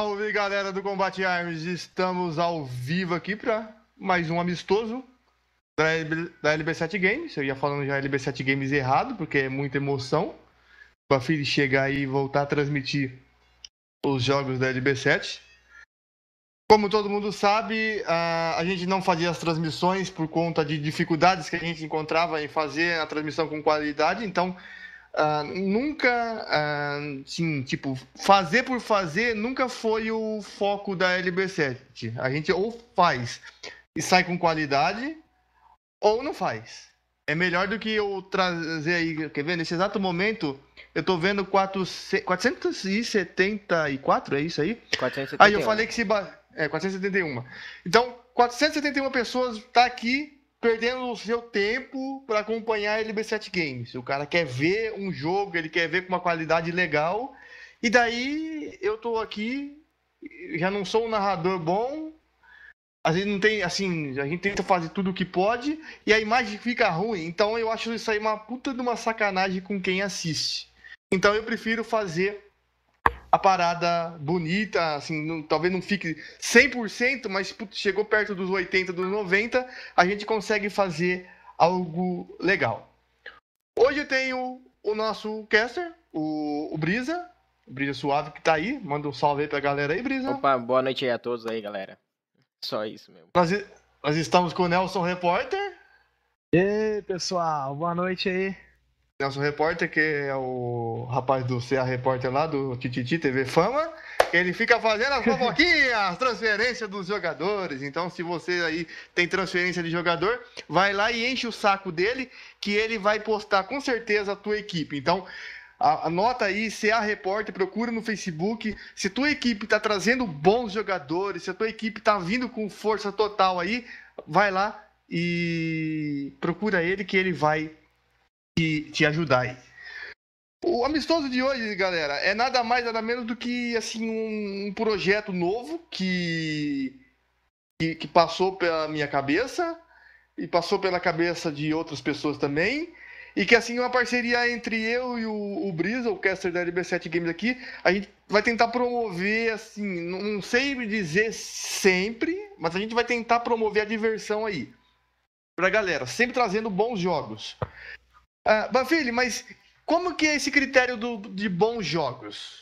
Salve, galera do Combate Arms! Estamos ao vivo aqui para mais um amistoso da LB7 Games. Eu ia falando já LB7 Games errado, porque é muita emoção. Para filho chegar aí e voltar a transmitir os jogos da LB7. Como todo mundo sabe, a gente não fazia as transmissões por conta de dificuldades que a gente encontrava em fazer a transmissão com qualidade, então nunca, sim, tipo, fazer por fazer nunca foi o foco da LB7. A gente ou faz e sai com qualidade, ou não faz. É melhor do que eu trazer aí, quer ver? Nesse exato momento, eu tô vendo 474, é isso aí? 471. Aí eu falei que se... 471. Então, 471 pessoas tá aqui perdendo o seu tempo para acompanhar a LB7 Games. O cara quer ver um jogo, ele quer ver com uma qualidade legal. E daí eu tô aqui, já não sou um narrador bom. A gente não tem, assim, a gente tenta fazer tudo o que pode e a imagem fica ruim. Então eu acho isso aí uma puta de uma sacanagem com quem assiste. Então eu prefiro fazer a parada bonita, assim, talvez não fique 100%, mas chegou perto dos 80, dos 90, a gente consegue fazer algo legal. Hoje eu tenho o nosso caster, o Brisa Suave, que tá aí. Manda um salve aí pra galera aí, Brisa. Opa, boa noite aí a todos aí, galera. Só isso mesmo. Nós estamos com o Nelson Repórter. E aí, pessoal, boa noite aí. Nelson Repórter, que é o rapaz do CA Repórter lá, do Tititi TV Fama, ele fica fazendo as fofoquinhas, transferência dos jogadores. Então, se você aí tem transferência de jogador, vai lá e enche o saco dele, que ele vai postar com certeza a tua equipe. Então, anota aí, CA Repórter, procura no Facebook. Se tua equipe tá trazendo bons jogadores, se a tua equipe tá vindo com força total aí, vai lá e procura ele, que ele vai te ajudar aí. O amistoso de hoje, galera, é nada mais, nada menos do que assim, um projeto novo que passou pela minha cabeça e passou pela cabeça de outras pessoas também. E que assim, uma parceria entre eu e o Brisa, o caster da LB7 Games aqui, a gente vai tentar promover, assim, não sei dizer sempre, mas a gente vai tentar promover a diversão aí pra galera, sempre trazendo bons jogos. Banfili, mas como que é esse critério de bons jogos?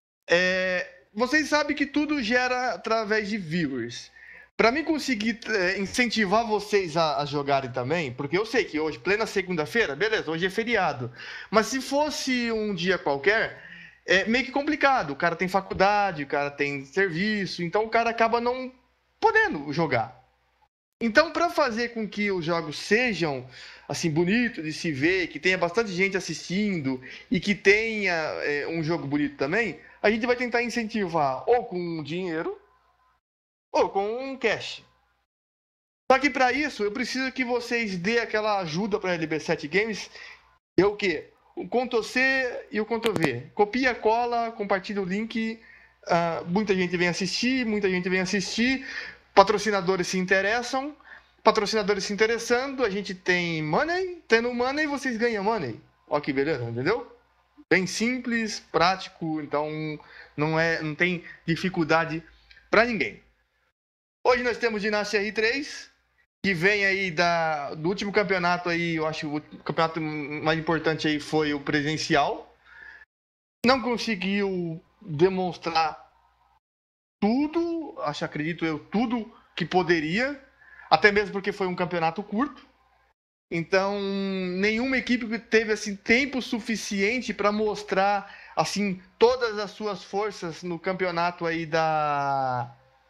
Vocês sabem que tudo gera através de viewers. Para mim conseguir incentivar vocês a jogarem também, porque eu sei que hoje, plena segunda-feira, beleza, hoje é feriado. Mas se fosse um dia qualquer, é meio que complicado. O cara tem faculdade, o cara tem serviço, então o cara acaba não podendo jogar. Então, para fazer com que os jogos sejam assim bonitos de se ver, que tenha bastante gente assistindo e que tenha um jogo bonito também, a gente vai tentar incentivar ou com dinheiro ou com um cash. Só que para isso, eu preciso que vocês dêem aquela ajuda para a LB7 Games. É o quê? O Ctrl+C e o Ctrl+V. Copia, cola, compartilha o link. Muita gente vem assistir. Patrocinadores se interessam. Patrocinadores se interessando, a gente tem money. Tendo money, vocês ganham money. Ó que beleza, entendeu? Bem simples, prático, então não tem dificuldade para ninguém. Hoje nós temos Ginástica R3, que vem aí do último campeonato aí, eu acho que o campeonato mais importante aí foi o presencial. Não conseguiu demonstrar tudo, acredito eu, tudo que poderia, até mesmo porque foi um campeonato curto. Então, nenhuma equipe teve assim tempo suficiente para mostrar assim todas as suas forças no campeonato aí da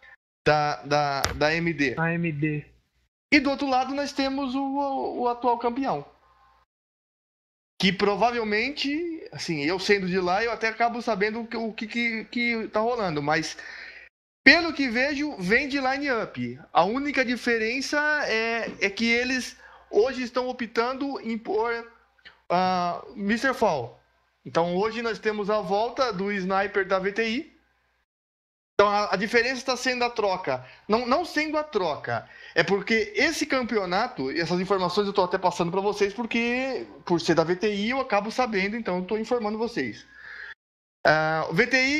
AMD. AMD. E do outro lado nós temos o atual campeão. Que provavelmente, assim, eu sendo de lá, eu até acabo sabendo o que tá rolando, mas pelo que vejo, vem de line-up. A única diferença é que eles hoje estão optando em pôr Mr. Fall. Então hoje nós temos a volta do sniper da VTI. Então a diferença está sendo a troca. Não sendo a troca. É porque esse campeonato, essas informações eu estou até passando para vocês, porque por ser da VTI eu acabo sabendo, então eu estou informando vocês. O VTI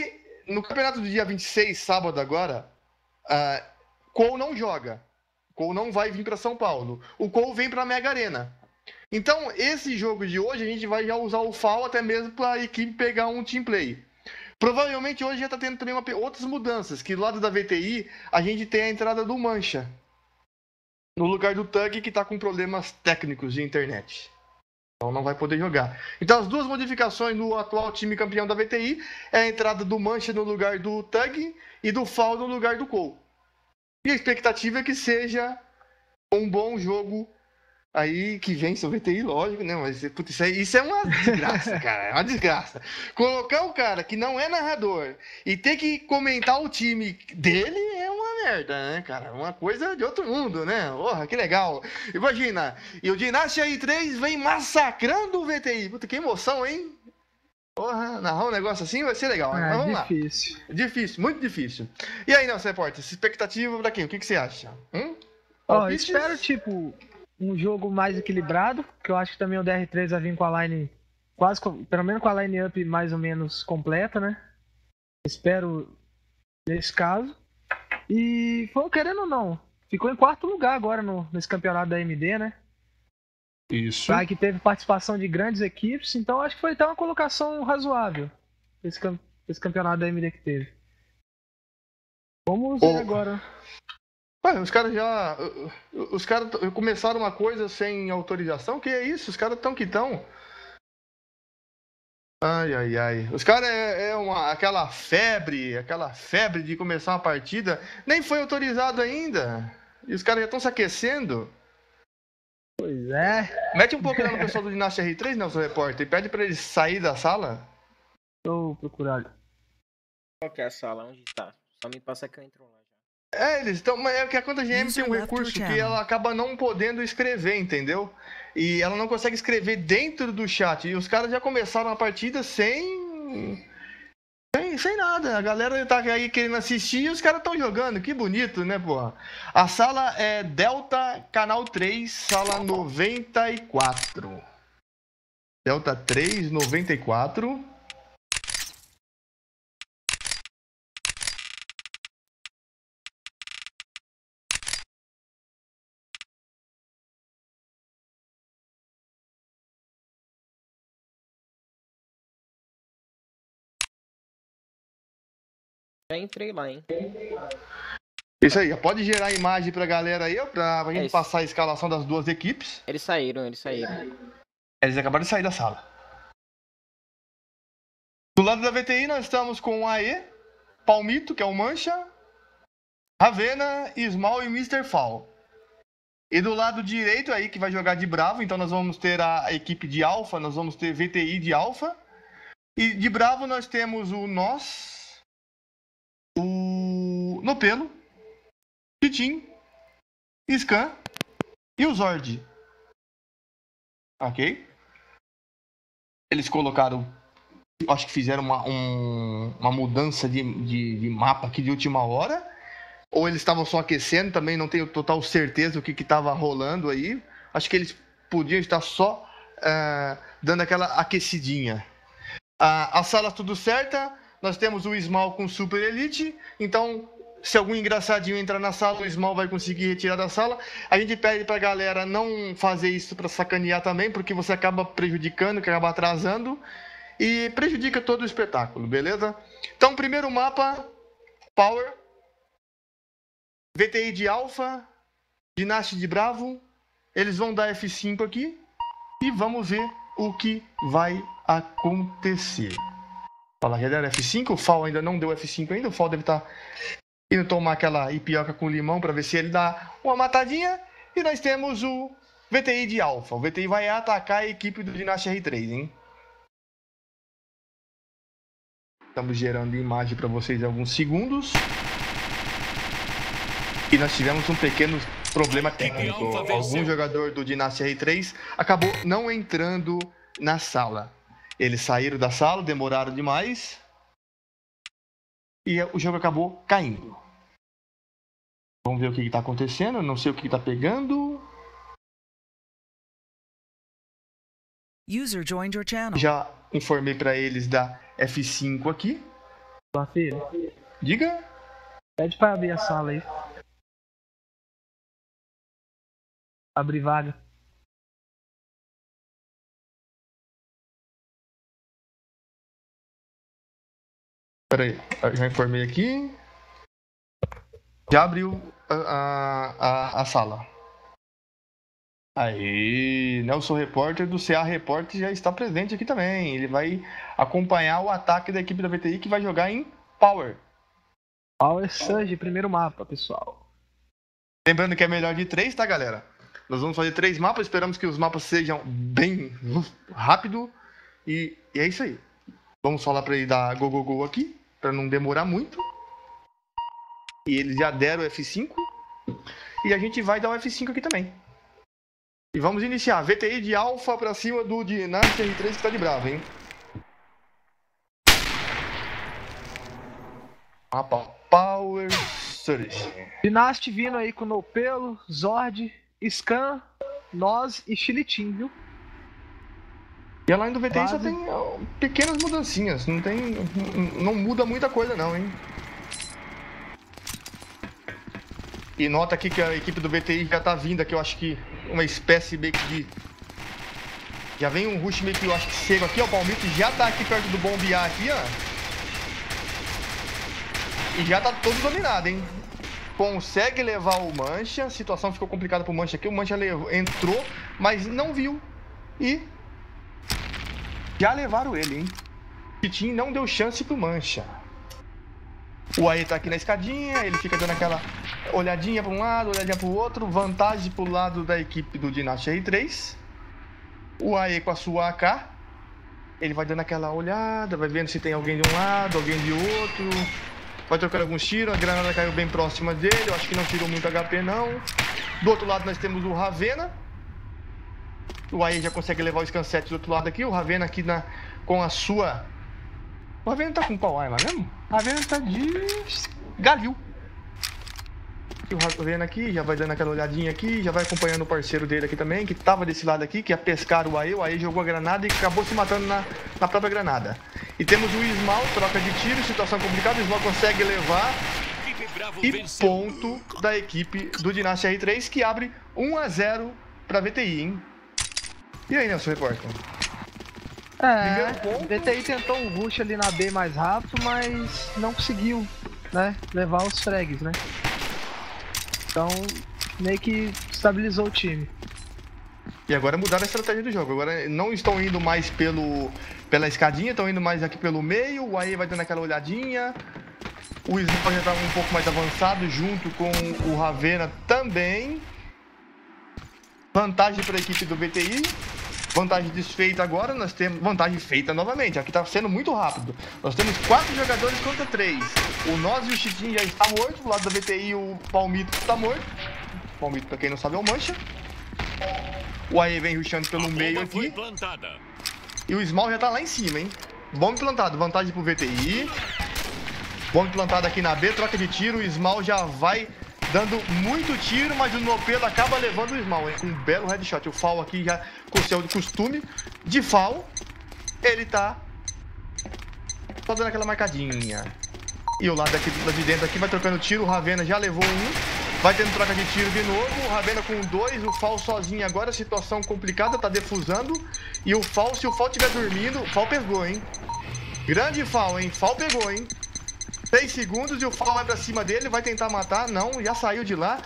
no campeonato do dia 26, sábado agora, Cole não joga. Cole não vai vir para São Paulo. O Cole vem para a Mega Arena. Então, esse jogo de hoje, a gente vai já usar o FAL até mesmo para a equipe pegar um team play. Provavelmente hoje já está tendo também outras mudanças, que do lado da VTI, a gente tem a entrada do Mancha, no lugar do Tug, que está com problemas técnicos de internet. Então não vai poder jogar. Então as duas modificações no atual time campeão da VTI é a entrada do Mancha no lugar do Tug e do FAL no lugar do Cole. E a expectativa é que seja um bom jogo aí, que vence o VTI, lógico, né? Mas putz, isso é uma desgraça, cara. É uma desgraça. Colocar um cara que não é narrador e ter que comentar o time dele é uma merda, né, cara? Uma coisa de outro mundo, né? Porra, que legal. Imagina, e o Dynasty aí 3 vem massacrando o VTI. Puta, que emoção, hein? Porra, narrar um negócio assim vai ser legal. Mas vamos difícil. Lá. Difícil, muito difícil. E aí, Nelson Repórter, essa expectativa pra quem? O que você acha? Espero, um jogo mais equilibrado, que eu acho que também o DR3 vai vir com a line pelo menos com a line-up mais ou menos completa, né? Espero nesse caso. E, querendo ou não, ficou em quarto lugar agora nesse campeonato da AMD, né? Isso. Que teve participação de grandes equipes, então acho que foi até uma colocação razoável esse campeonato da AMD que teve. Vamos ver agora. Os caras começaram uma coisa sem autorização? Que é isso? Os caras que estão. Ai. Os caras aquela febre de começar uma partida, nem foi autorizado ainda. E os caras já estão se aquecendo. Pois é. Mete um pouco lá no pessoal do Dynasty R3, Nelson Repórter, e pede pra eles sair da sala. Tô procurando. Qual que é a sala? Onde tá? Só me passa que eu entro lá. Eles estão. Mas é que a conta GM tem um recurso que ela acaba não podendo escrever, entendeu? E ela não consegue escrever dentro do chat. E os caras já começaram a partida sem nada. A galera tá aí querendo assistir e os caras estão jogando. Que bonito, né, porra? A sala é Delta Canal 3, sala 94. Delta 3, 94. Já entrei lá, hein? Isso aí, pode gerar imagem pra galera aí, pra gente passar a escalação das duas equipes. Eles saíram. Eles acabaram de sair da sala. Do lado da VTI nós estamos com o AE, Palmito, que é o Mancha, Ravena, Small e Mr. Fall. E do lado direito aí, que vai jogar de Bravo, então nós vamos ter a equipe de Alpha, nós vamos ter VTI de Alpha. E de Bravo nós temos o Nós, o Nopelo, Titim, Scan e o Zord. Ok? Eles colocaram, acho que fizeram uma mudança de mapa aqui de última hora, ou eles estavam só aquecendo, também não tenho total certeza do que estava rolando aí. Acho que eles podiam estar só dando aquela aquecidinha. A sala tudo certa, nós temos o Small com Super Elite, então se algum engraçadinho entrar na sala, o Small vai conseguir retirar da sala. A gente pede pra galera não fazer isso pra sacanear também, porque você acaba prejudicando, acaba atrasando e prejudica todo o espetáculo, beleza? Então, primeiro mapa, Power, VTI de Alpha, Dynasty de Bravo, eles vão dar F5 aqui e vamos ver o que vai acontecer. Fala, já deram F5, o Fall ainda não deu F5 ainda, o Fall deve estar indo tomar aquela ipioca com limão para ver se ele dá uma matadinha. E nós temos o VTI de Alpha. O VTI vai atacar a equipe do Dynasty R3, hein? Estamos gerando imagem para vocês em alguns segundos. E nós tivemos um pequeno problema técnico. Algum jogador do Dynasty R3 acabou não entrando na sala. Eles saíram da sala, demoraram demais. E o jogo acabou caindo. Vamos ver o que está acontecendo. Não sei o que está pegando. User joined your channel. Já informei para eles da F5 aqui. Sua filha, Diga. pede pra abrir a sala aí. Abrir vaga. Pera aí, eu já informei aqui. Já abriu a sala. Aí, Nelson Repórter do CA Repórter já está presente aqui também. Ele vai acompanhar o ataque da equipe da VTI que vai jogar em Power. Power Surge, primeiro mapa, pessoal. Lembrando que é melhor de 3, tá, galera? Nós vamos fazer 3 mapas, esperamos que os mapas sejam bem rápido. E é isso aí. Vamos falar para ele dar go aqui, para não demorar muito. E eles já deram o F5. E a gente vai dar o F5 aqui também. E vamos iniciar. VTI de Alpha pra cima do Dynasty R3 que tá de bravo, hein? Mapa Power Surge. Dynasty vindo aí com Nopelo, Zord, Scan, Nós e Chilitim, viu? E a line do VTI Quase. só tem pequenas mudancinhas. Não muda muita coisa não, hein? E nota aqui que a equipe do VTI já tá vindo aqui, eu acho que uma espécie meio que de... Já vem um rush meio que eu acho que cego aqui, ó, o Palmito já tá aqui perto do bombear aqui, ó. E já tá todo dominado, hein? Consegue levar o Mancha, a situação ficou complicada pro Mancha aqui, o Mancha entrou, mas não viu. E já levaram ele, hein? O Titim não deu chance pro Mancha. O AE tá aqui na escadinha, ele fica dando aquela olhadinha para um lado, olhadinha para o outro. Vantagem pro lado da equipe do Dynasty R3. O AE com a sua AK. Ele vai dando aquela olhada, vai vendo se tem alguém de um lado, alguém de outro. Vai trocando alguns tiros, a granada caiu bem próxima dele. Eu acho que não tirou muito HP não. Do outro lado nós temos o Ravena. O AE já consegue levar o Scan 7 do outro lado aqui. O Ravena aqui com a sua... O Ravena tá com qual arma mesmo? O Ravena tá de Galil. E o Ravena aqui já vai dando aquela olhadinha aqui, já vai acompanhando o parceiro dele aqui também, que tava desse lado aqui, que ia pescar o AE jogou a granada e acabou se matando na própria granada. E temos o Ismael, troca de tiro, situação complicada, o Ismael consegue levar. E ponto da equipe do Dynasty R3, que abre 1-0 pra VTI, hein? E aí, Nelson Repórter? O VTI tentou um rush ali na B mais rápido, mas não conseguiu, né, levar os frags, né? Então, meio que estabilizou o time. E agora mudaram a estratégia do jogo. Agora não estão indo mais pela escadinha, estão indo mais aqui pelo meio. O AE vai dando aquela olhadinha. O Ismael já está um pouco mais avançado, junto com o Ravena também. Vantagem para a equipe do VTI. Vantagem desfeita agora, nós temos vantagem feita novamente. Aqui tá sendo muito rápido. Nós temos 4 jogadores contra 3. O Nós e o Chiquinho já está morto. Do lado da VTI o Palmito está morto. O Palmito, pra quem não sabe, é o Mancha. O AE vem rushando pelo meio aqui. E o Small já tá lá em cima, hein? Bomba implantado, vantagem pro VTI. Bomba implantado aqui na B, troca de tiro. O Small já vai dando muito tiro, mas o Nopelo acaba levando o Small, hein? Com um belo headshot. O Fall aqui já com o seu costume de Fall. Ele tá só dando aquela marcadinha. E o lado daqui, de dentro aqui vai trocando tiro. O Ravena já levou um. Vai tendo troca de tiro de novo. O Ravena com 2. O Fall sozinho agora. Situação complicada, tá defusando. E o Fall, se o Fall estiver dormindo, o Fall pegou, hein? Grande Fall, hein? Fall pegou, hein? 6 segundos e o Fall vai pra cima dele, vai tentar matar, não, já saiu de lá.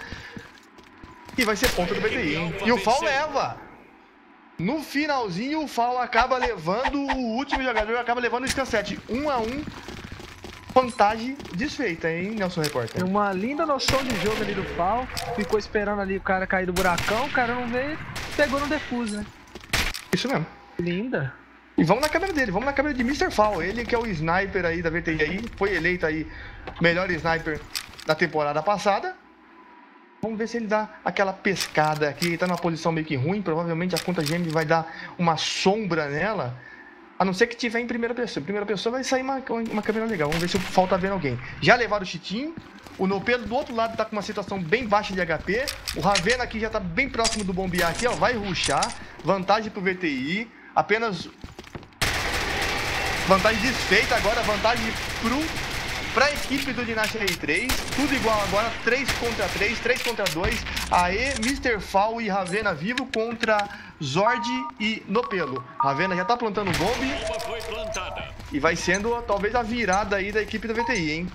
E vai ser ponto do VTI, hein? E o Fall leva. No finalzinho, o Fall acaba levando, o último jogador acaba levando o Scan 7. 1-1, vantagem desfeita, hein, Nelson Repórter? Tem uma linda noção de jogo ali do Fall. Ficou esperando ali o cara cair do buracão, o cara não veio, pegou no defuse, né? Isso mesmo. Linda. E vamos na câmera dele, vamos na câmera de Mr. Fall. Ele que é o sniper aí da VTI aí, foi eleito aí melhor sniper da temporada passada. Vamos ver se ele dá aquela pescada aqui. Ele tá numa posição meio que ruim, provavelmente a conta GM vai dar uma sombra nela. A não ser que tiver em primeira pessoa. Em primeira pessoa vai sair uma câmera legal. Vamos ver se o Fall tá vendo alguém. Já levaram o Chitinho. O Nopelo do outro lado tá com uma situação bem baixa de HP. O Ravena aqui já tá bem próximo do bombear aqui, ó. Vai rushar. Vantagem pro VTI. Apenas vantagem desfeita agora, vantagem pro pra equipe do Dynasty R3, tudo igual agora, 3 contra 3, 3 contra 2, Aê, Mr. Fall e Ravena vivo contra Zord e Nopelo. Ravena já tá plantando bombe e vai sendo talvez a virada aí da equipe da VTI, hein?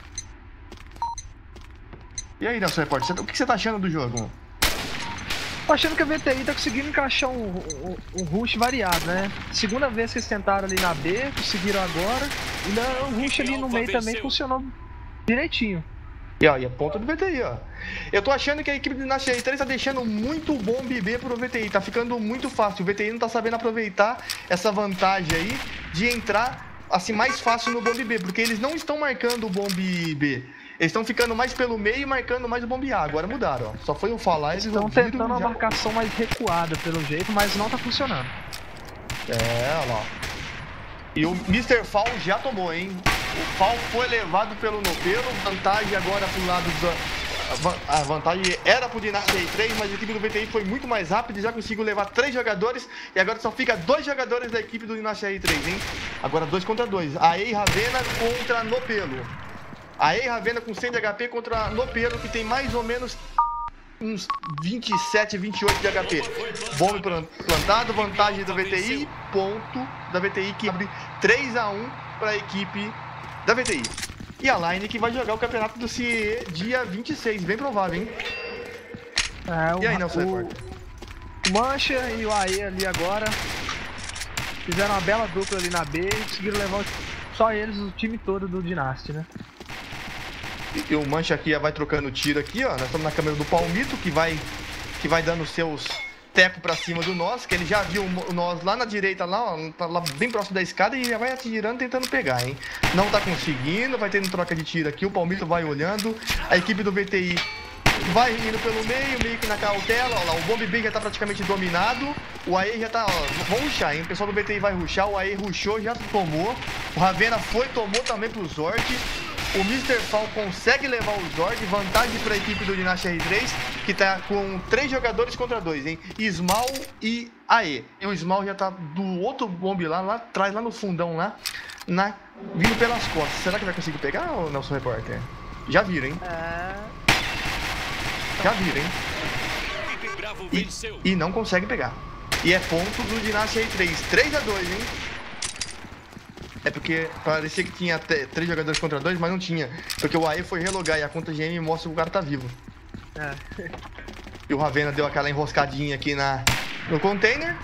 E aí, Nelson Repórter, o que você tá achando do jogo? Tô achando que a VTI tá conseguindo encaixar um rush variado, né? Segunda vez que eles tentaram ali na B, conseguiram agora. E o rush ali no meio também funcionou direitinho. E ó, e a ponta do VTI, ó. Eu tô achando que a equipe do Dynasty R3 tá deixando muito bom B pro VTI, tá ficando muito fácil. O VTI não tá sabendo aproveitar essa vantagem aí de entrar assim mais fácil no bomb B, porque eles não estão marcando o bomb B. Eles estão ficando mais pelo meio e marcando mais o bombe A. Agora mudaram, ó. Só foi um falar, eles estão tentando uma marcação mais recuada pelo jeito, mas não tá funcionando. É, olha lá. E o Mr. Fall já tomou, hein? O Fall foi levado pelo Nopelo. Vantagem agora pro lado da... A vantagem era pro Dynasty R3, mas a equipe do VTI foi muito mais rápida e já conseguiu levar 3 jogadores. E agora só fica 2 jogadores da equipe do Dynasty R3, hein? Agora 2 contra 2. Aê e Ravena contra Nopelo. Aê, Ravena com 100 de HP contra Nopelo, que tem mais ou menos uns 27, 28 de HP. Bombe plantado, vantagem da VTI, ponto da VTI que abre 3-1 para a equipe da VTI. E a Line que vai jogar o campeonato do CIE dia 26, bem provável, hein? E aí, Nelson Repórter? O Mancha e o Aê ali agora fizeram uma bela dupla ali na B e conseguiram levar só eles, o time todo do Dynasty, né? E o Mancha aqui vai trocando tiro aqui, ó. Nós estamos na câmera do Palmito, que vai dando seus tecos pra cima do Nós, que ele já viu o Nós lá na direita, lá, ó, tá lá bem próximo da escada e já vai atirando, tentando pegar, hein. Não tá conseguindo, vai tendo troca de tiro aqui, o Palmito vai olhando, a equipe do VTI vai indo pelo meio que na cautela, ó lá, o bomb B já tá praticamente dominado, o Aê já tá, ó, vamos rushar, hein, o pessoal do VTI vai rushar, o Aê rushou, já tomou, o Ravena tomou também pro Zord. O Mr. Fall consegue levar o Zord, vantagem para a equipe do Dynasty R3, que tá com 3 jogadores contra 2, hein? Small e Aê. E o Small já tá do outro bombe lá atrás, lá no fundão, lá, vindo pelas costas. Será que vai conseguir pegar, ô Nelson Repórter? Já viram, hein? Já viram, hein? E não consegue pegar. E é ponto do Dynasty R3, 3-2, hein? É porque parecia que tinha até 3 jogadores contra 2, mas não tinha. Porque o AE foi relogar e a conta GM mostra que o cara tá vivo. E o Ravena deu aquela enroscadinha aqui no container.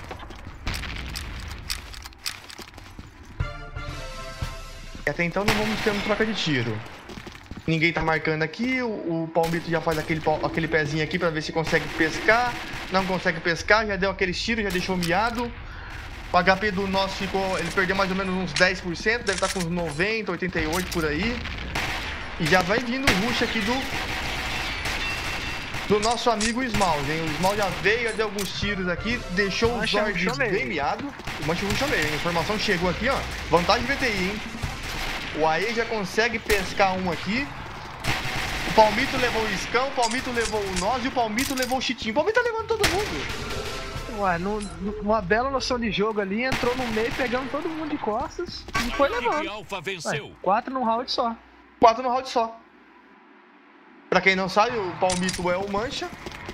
E até então não vamos ter uma troca de tiro. Ninguém tá marcando aqui, o Palmito já faz aquele pezinho aqui pra ver se consegue pescar. Não consegue pescar, já deu aqueles tiros, já deixou miado. O HP do nosso ficou, ele perdeu mais ou menos uns 10%, deve estar com uns 90, 88 por aí. E já vai vindo o rush aqui do nosso amigo Small, hein? O Small já veio, deu alguns tiros aqui, deixou o Zord bem miado. O Mancha rushou meio, a informação chegou aqui, ó. Vantagem VTI, hein? O Aê já consegue pescar um aqui. O Palmito levou o Scan, o Palmito levou o Nós e o Palmito levou o Chitinho. O Palmito tá levando todo mundo. Ué, numa bela noção de jogo ali, entrou no meio, pegando todo mundo de costas e foi levando. Ué, 4 num round só. 4 no round só. Pra quem não sabe, o Palmito é o Mancha.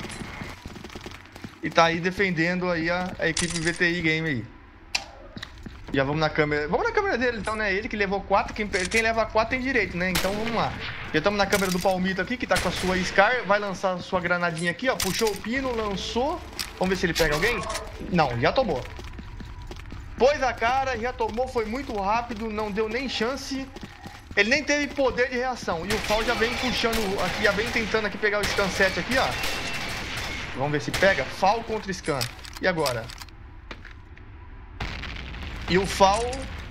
E tá aí defendendo aí a equipe VTI Game aí. Já vamos na câmera. Vamos na câmera dele então, né? Ele que levou 4, quem leva 4 tem direito, né? Então vamos lá. Já estamos na câmera do Palmito aqui, que tá com a sua Scar. Vai lançar a sua granadinha aqui, ó. Puxou o pino, lançou. Vamos ver se ele pega alguém. Não, já tomou. Pôs a cara, já tomou, foi muito rápido, não deu nem chance. Ele nem teve poder de reação. E o Fall já vem puxando aqui, já vem tentando aqui pegar o Scan 7 aqui, ó. Vamos ver se pega. Fall contra Scan. E agora? E o Fall,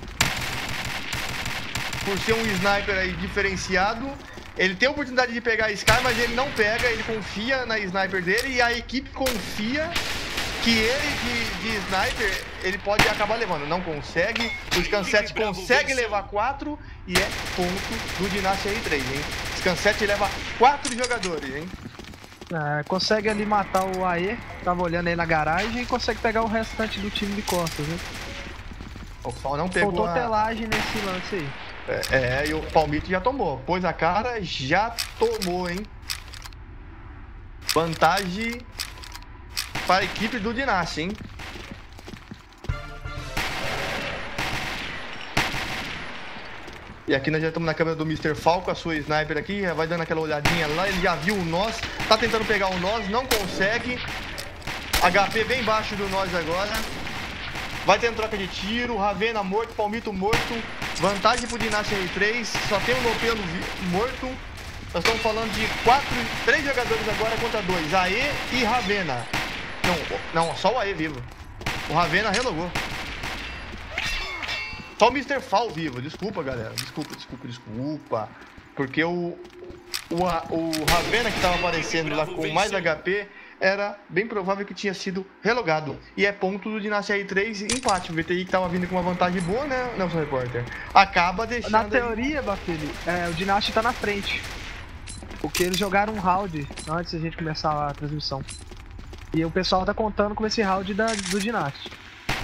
por ser um sniper aí diferenciado, ele tem a oportunidade de pegar a Sky, mas ele não pega, ele confia na sniper dele e a equipe confia que ele de sniper, ele pode acabar levando. Não consegue, o Scan 7 consegue levar 4 e é ponto do Dynasty R3, hein? Scan 7 leva 4 jogadores, hein? Consegue ali matar o Aê, tava olhando aí na garagem, e consegue pegar o restante do time de costas, né? O Fall não pegou. Faltou telagem nesse lance aí. E o Palmito já tomou. Pôs a cara, já tomou, hein? Vantagem para a equipe do Dynasty, hein? E aqui nós já estamos na câmera do Mr. Falco, a sua sniper aqui, vai dando aquela olhadinha lá, ele já viu o nós, tá tentando pegar o nós, não consegue. HP bem baixo do nós agora. Vai tendo troca de tiro, Ravena morto, Palmito morto. Vantagem pro Dynasty R3, só tem um Nopelo morto. Nós estamos falando de 3 jogadores agora contra 2, AE e Ravena. Não, só o AE vivo. O Ravena relogou. Só o Mr. Fall vivo, desculpa galera, desculpa. Porque o Ravena que estava aparecendo lá com mais HP, era bem provável que tinha sido relogado. E é ponto do Dynasty R3 empate. O VTI que estava vindo com uma vantagem boa, né, Nelson Repórter? Acaba deixando... Na teoria, Bafili, o Dynasty tá na frente. Porque eles jogaram um round antes da gente começar a transmissão. E o pessoal tá contando com esse round do Dynasty.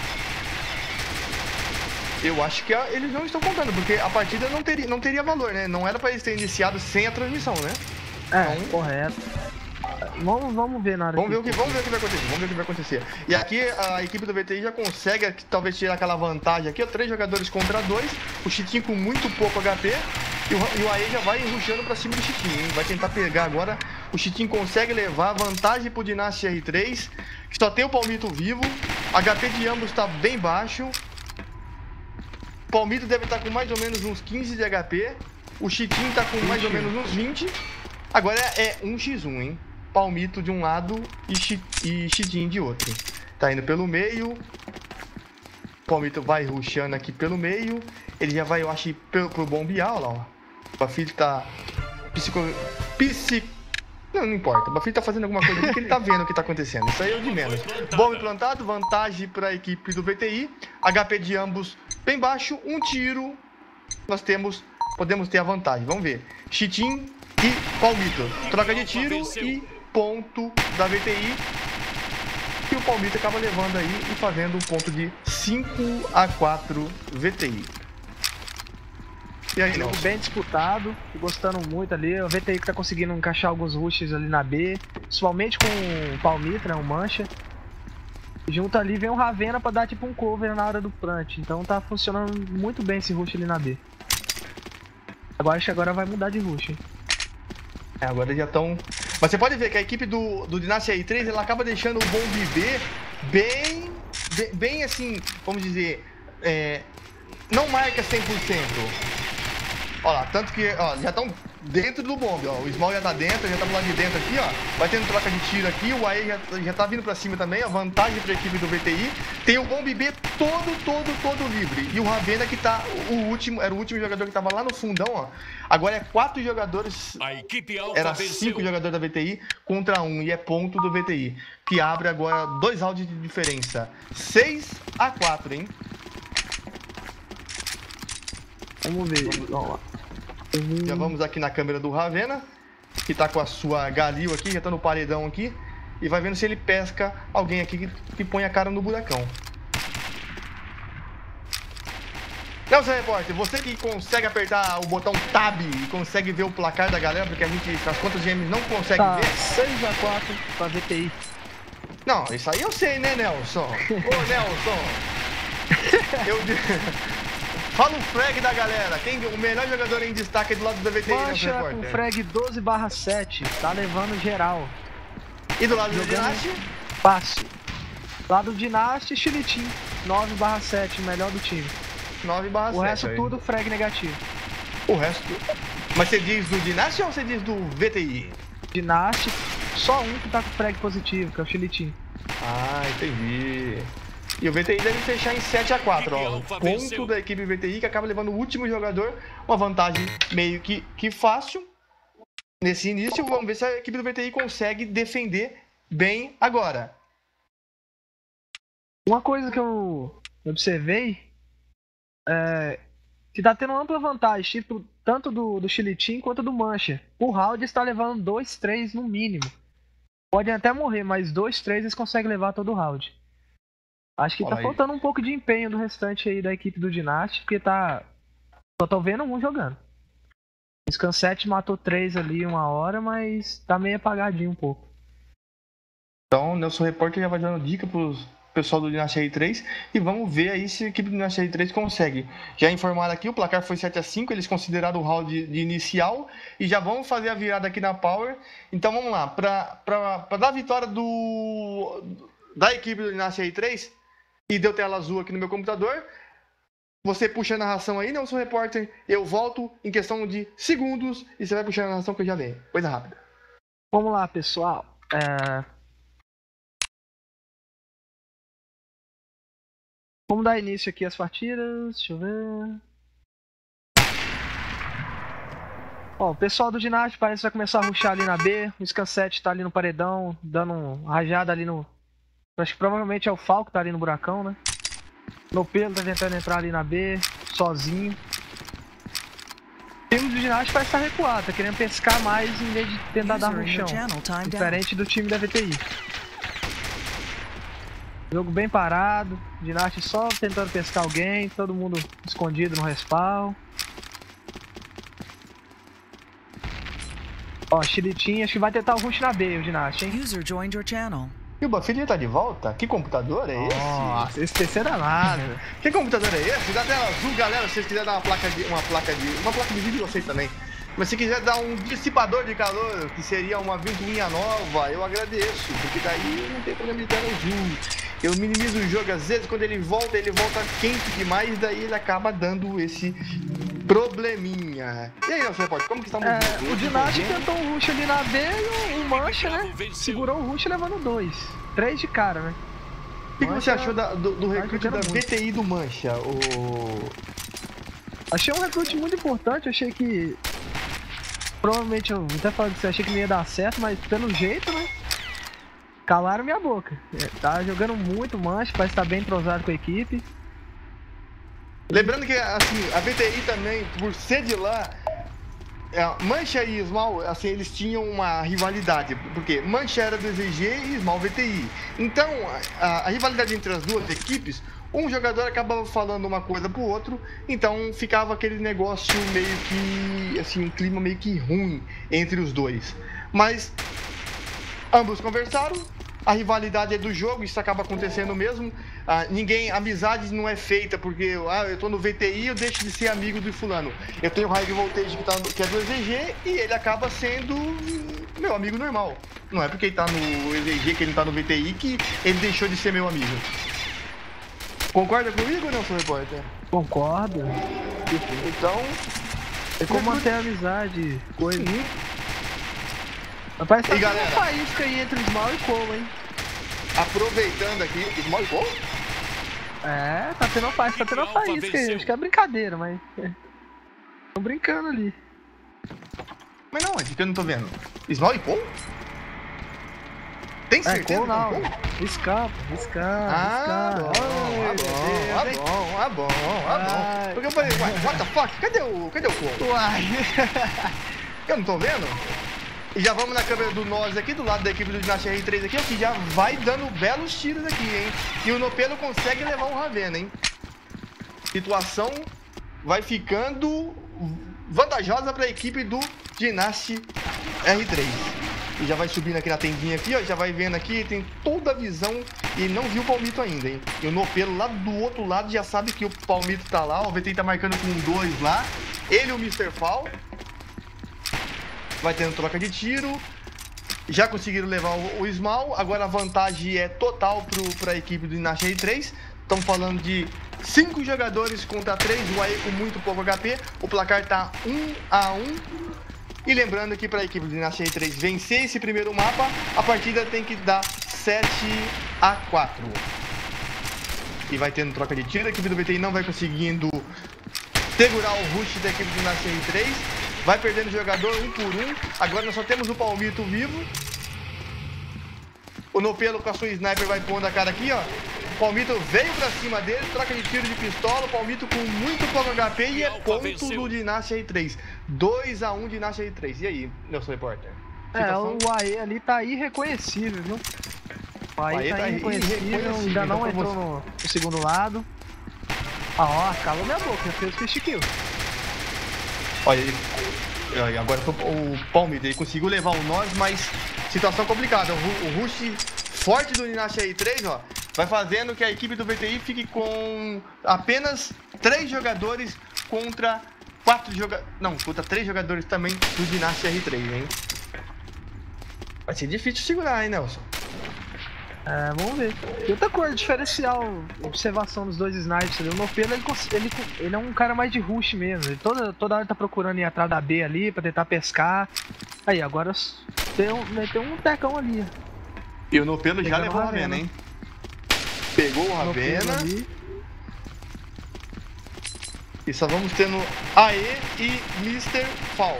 Eu acho que eles não estão contando, porque a partida não teria valor, né? Não era pra eles terem iniciado sem a transmissão, né? Então... correto. Vamos ver na hora. Vamos ver o que vai acontecer. E aqui a equipe do VTI já consegue talvez tirar aquela vantagem aqui, ó, 3 jogadores contra 2, o Chitinho com muito pouco HP e o AE já vai rushando pra cima do Chitinho, hein? Vai tentar pegar agora. O Chitinho consegue levar vantagem pro Dynasty R3, que só tem o Palmito vivo. HP de ambos tá bem baixo. O Palmito deve estar com mais ou menos uns 15 de HP. O Chitinho tá com mais ou menos uns 20. Agora é 1x1, hein? Palmito de um lado e Chitinho de outro. Tá indo pelo meio. Palmito vai rushando aqui pelo meio. Ele já vai, eu acho, pro bombear, olha lá, ó. O Bafili tá... Não importa. O Bafili tá fazendo alguma coisa aqui que ele tá vendo o que tá acontecendo. Isso aí é o de menos. Bomba implantado, vantagem pra equipe do VTI. HP de ambos bem baixo. Um tiro. Nós podemos ter a vantagem. Vamos ver. Chitinho e Palmito. Troca de tiro e ponto da VTI. E o Palmito acaba levando aí e fazendo um ponto de 5-4 VTI. E aí, jogo bem disputado, gostando muito ali. O VTI que tá conseguindo encaixar alguns rushes ali na B, principalmente com o Palmito, né, o Mancha. Junto ali vem o Ravena pra dar tipo um cover na hora do plant. Então tá funcionando muito bem esse rush ali na B. Agora acho que agora vai mudar de rush, hein? Agora já estão... Mas você pode ver que a equipe do Dynasty R3, ela acaba deixando o Bomb B bem assim, vamos dizer, não marca 100%. Olha lá, tanto que já estão dentro do bombe, ó. O Small já tá dentro, já tá do lado de dentro aqui, ó. Vai tendo troca de tiro aqui, o AE já tá vindo pra cima também, a vantagem pra equipe do VTI. Tem o bombe B todo livre. E o Ravena que tá era o último jogador que tava lá no fundão, ó. Agora é 4 jogadores, era 5 jogadores da VTI contra 1, e é ponto do VTI. Que abre agora 2 rounds de diferença. 6-4, hein? Vamos ver, vamos lá. Já vamos aqui na câmera do Ravena, que tá com a sua Galil aqui, já tá no paredão aqui. E vai vendo se ele pesca alguém aqui que põe a cara no buracão. Nelson Repórter, você que consegue apertar o botão Tab e consegue ver o placar da galera, porque a gente, as contas GM não consegue ver. 6-4 pra VTI. Não, isso aí eu sei, né, Nelson? Ô, Nelson! Fala o frag da galera. Quem o melhor jogador em destaque do lado da VTI, Mancha com frag 12/7. Tá levando geral. E do lado do Dynasty? Fácil. Lado do Dynasty, Chilitim. 9/7, melhor do time. 9/7. O resto tudo frag negativo. O resto... Mas você diz do Dynasty ou você diz do VTI? Dynasty, só um que tá com frag positivo, que é o Chilitim. Ah, entendi. E o VTI deve fechar em 7-4, ó. Ponto da equipe VTI que acaba levando o último jogador. Uma vantagem meio que fácil nesse início. Vamos ver se a equipe do VTI consegue defender bem agora. Uma coisa que eu observei é que tá tendo ampla vantagem, tanto do Chilitim quanto do Mancha. O round está levando 2-3 no mínimo. Podem até morrer, mas 2-3 eles conseguem levar todo o round. Acho que tá faltando um pouco de empenho do restante aí da equipe do Dynasty, porque tá Só tô vendo um jogando. O Scansett matou 3 ali uma hora, mas tá meio apagadinho um pouco. Então, o Nelson Repórter já vai dando dica pro pessoal do Dynasty R3 e vamos ver aí se a equipe do Dynasty R3 consegue. Já informaram aqui, o placar foi 7-5, eles consideraram o round de inicial e já vamos fazer a virada aqui na Power. Então vamos lá, para dar a vitória da equipe do Dynasty R3, e deu tela azul aqui no meu computador, você puxa a narração aí, Nelson Repórter, eu volto em questão de segundos e você vai puxar a narração que eu já venho. Coisa rápida. Vamos lá, pessoal. Vamos dar início aqui às partidas, deixa eu ver. Ó, o pessoal do Dynasty parece que vai começar a rushar ali na B. O Scansett tá ali no paredão, dando uma rajada ali no... Acho que provavelmente é o Falco que tá ali no buracão, né? O Nopelo tá tentando entrar ali na B, sozinho. O time do Dynasty parece estar recuado, tá querendo pescar mais em vez de tentar dar rushão. Diferente do time da VTI. Jogo bem parado, Dynasty só tentando pescar alguém, todo mundo escondido no respawn. Ó, Chilitinho, acho que vai tentar o rush na B, o Dynasty, hein? E o Bafilha tá de volta? Que computador é esse? Nossa, esse PC é danado. Que computador é esse? Dá tela azul, galera, se vocês quiserem dar uma placa de vídeo vocês também. Mas se quiser dar um dissipador de calor, que seria uma ventoinha nova, eu agradeço, porque daí não tem problema de tela azul. Eu minimizo o jogo, às vezes quando ele volta quente demais, daí ele acaba dando esse probleminha. E aí, Nelson Repórter, como que está o Dynasty tentou um rush ali na B e o Mancha, né? Segurou o rush levando 2. 3 de cara, né? O que você achou do recrute da VTI do Mancha? Achei um recrute muito importante, achei que... Provavelmente, eu até falando que você achei que não ia dar certo, mas pelo jeito, né? Calaram minha boca. Tá jogando muito Mancha, parece estar bem entrosado com a equipe. Lembrando que assim, a VTI também, por ser de lá, Mancha e Small, assim, eles tinham uma rivalidade, porque Mancha era do EZG e Small VTI. Então, a rivalidade entre as duas equipes, um jogador acabava falando uma coisa pro outro, então ficava aquele negócio meio que, assim, um clima meio que ruim entre os dois. Mas ambos conversaram, a rivalidade é do jogo, isso acaba acontecendo mesmo. Amizade não é feita porque eu tô no VTI, eu deixo de ser amigo do fulano. Eu tenho o High Voltage que é do EZG e ele acaba sendo meu amigo normal. Não é porque ele tá no EZG, que ele tá no VTI, que ele deixou de ser meu amigo. Concorda comigo, Nelson Repórter? Concordo. Então, é como manter a amizade, coisa. Rapaz, tá tendo uma faísca aí entre Small e Cole, hein? Aproveitando aqui, Small e Cole? Tá tendo uma faísca aí. Acho que é brincadeira, mas... Estão brincando ali. Mas não, é que eu não tô vendo. Small e Cole? Tem certeza? Cole não. Escapa. Bom. Porque eu falei, what the fuck? Cadê o Cole? Uai. Eu não tô vendo? E já vamos na câmera do nós aqui, do lado da equipe do Dynasty R3 aqui, ó, que já vai dando belos tiros aqui, hein? E o Nopelo consegue levar um Ravena, hein? Situação vai ficando vantajosa para a equipe do Dynasty R3. E já vai subindo aqui na tendinha aqui, ó, já vai vendo aqui, tem toda a visão e não viu o Palmito ainda, hein? E o Nopelo lá do outro lado já sabe que o Palmito tá lá, ó, o VT tá marcando com 2 lá. Ele e o Mr. Fall. Vai tendo troca de tiro. Já conseguiram levar o Small. Agora a vantagem é total para a equipe do Dynasty R3. Estamos falando de 5 jogadores contra 3. O AE com muito pouco HP. O placar está 1-1. E lembrando que para a equipe do Dynasty R3 vencer esse primeiro mapa, a partida tem que dar 7-4. E vai tendo troca de tiro. A equipe do VTI não vai conseguindo segurar o rush da equipe do Dynasty R3. Vai perdendo jogador um por um. Agora nós só temos o Palmito vivo. O Nopelo com a sua sniper vai pondo a cara aqui, ó. O Palmito veio pra cima dele, troca de tiro de pistola. O Palmito com muito pouco HP e é ponto do Dynasty R3. 2-1 Dynasty R3. E aí, Nelson Repórter? O AE ali tá irreconhecível, viu? O AE tá irreconhecível, ainda não entrou no segundo lado. Calou minha boca, já fez o fist kill. Olha, agora o Palmito, ele conseguiu levar o nós, mas situação complicada. O rush forte do Dynasty R3, ó, vai fazendo que a equipe do VTI fique com apenas 3 jogadores contra 4 jogadores. Não, contra 3 jogadores também do Dynasty R3, hein? Vai ser difícil segurar, hein, Nelson? É, vamos ver. E outra coisa, diferencial, observação dos dois snipers ali. O Nopelo, ele é um cara mais de rush mesmo. Ele toda hora tá procurando ir atrás da B ali pra tentar pescar. Aí, agora meteu um tecão ali. E o Nopelo já levou o Ravena, hein? Pegou o Ravena. E só vamos tendo AE e Mr. Fall.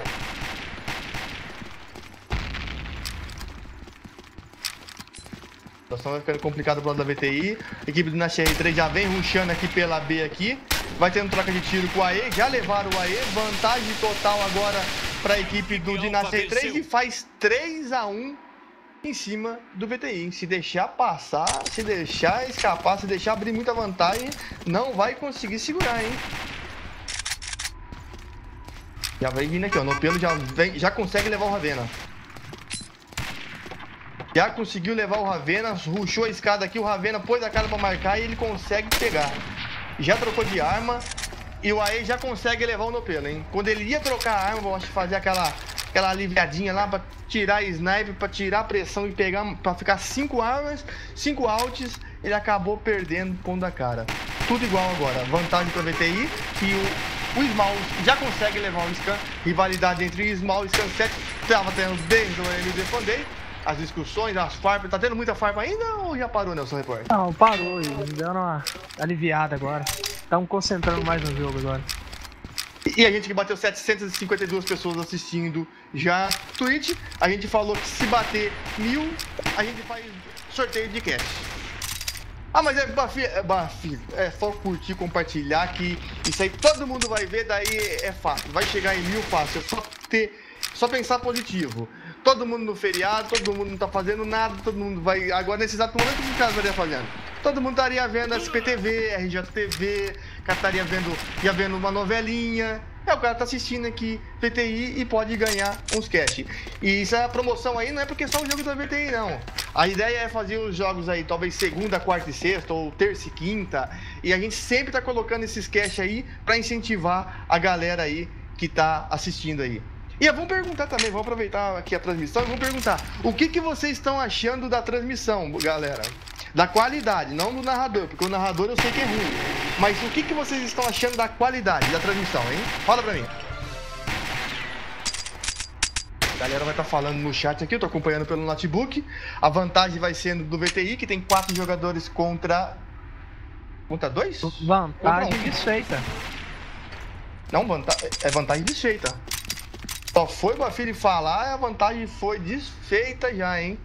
A situação vai ficando complicada pro lado da VTI. A equipe do Dynasty R3 já vem rushando aqui pela B aqui. Vai tendo troca de tiro com o AE. Já levaram o AE. Vantagem total agora para a equipe do Dynasty R3 e faz 3-1 em cima do VTI. Se deixar passar, se deixar escapar, se deixar abrir muita vantagem, não vai conseguir segurar, hein? Já vai vindo aqui, ó. Nopelo já consegue levar o Ravena. Já conseguiu levar o Ravena, rushou a escada aqui, o Ravena pôs a cara pra marcar e ele consegue pegar. Já trocou de arma e o AE já consegue levar o Nopelo, hein? Quando ele ia trocar a arma, vamos fazer aquela aliviadinha lá pra tirar a sniper, pra tirar a pressão e pegar, pra ficar 5 armas, 5 alts, ele acabou perdendo o ponto da cara. Tudo igual agora, vantagem pra VTI e o Small já consegue levar o Scan, rivalidade entre Small e Scan 7, tava tendo desde o MD Fandei. As discussões, as farpas, tá tendo muita farpa ainda ou já parou, Nelson Repórter? Não, parou, deu uma aliviada agora. Estamos concentrando mais no jogo agora. E a gente que bateu 752 pessoas assistindo já no Twitch, a gente falou que se bater 1000, a gente faz sorteio de cash. Ah, mas é só curtir, compartilhar que isso aí todo mundo vai ver, daí é fácil, vai chegar em 1000 fácil, é só pensar positivo. Todo mundo no feriado, todo mundo não tá fazendo nada, todo mundo vai... Agora, nesse exato momento, o que o cara estaria fazendo? Todo mundo estaria vendo SPTV, RJTV, o cara estaria vendo uma novelinha. O cara tá assistindo aqui VTI e pode ganhar uns cash. E essa promoção aí não é porque só o jogo da VTI, não. A ideia é fazer os jogos aí, talvez segunda, quarta e sexta, ou terça e quinta. E a gente sempre tá colocando esses cash aí pra incentivar a galera aí que tá assistindo aí. E vamos perguntar também, vamos aproveitar aqui a transmissão e vamos perguntar o que vocês estão achando da transmissão, galera? Da qualidade, não do narrador, porque o narrador eu sei que é ruim. Mas o que vocês estão achando da qualidade da transmissão, hein? Fala pra mim. A galera vai estar falando no chat aqui, eu tô acompanhando pelo notebook. A vantagem vai sendo do VTI, que tem 4 jogadores contra 2? Vantagem desfeita. Não, é vantagem desfeita. Só foi o Bafiri falar e a vantagem foi desfeita já, hein?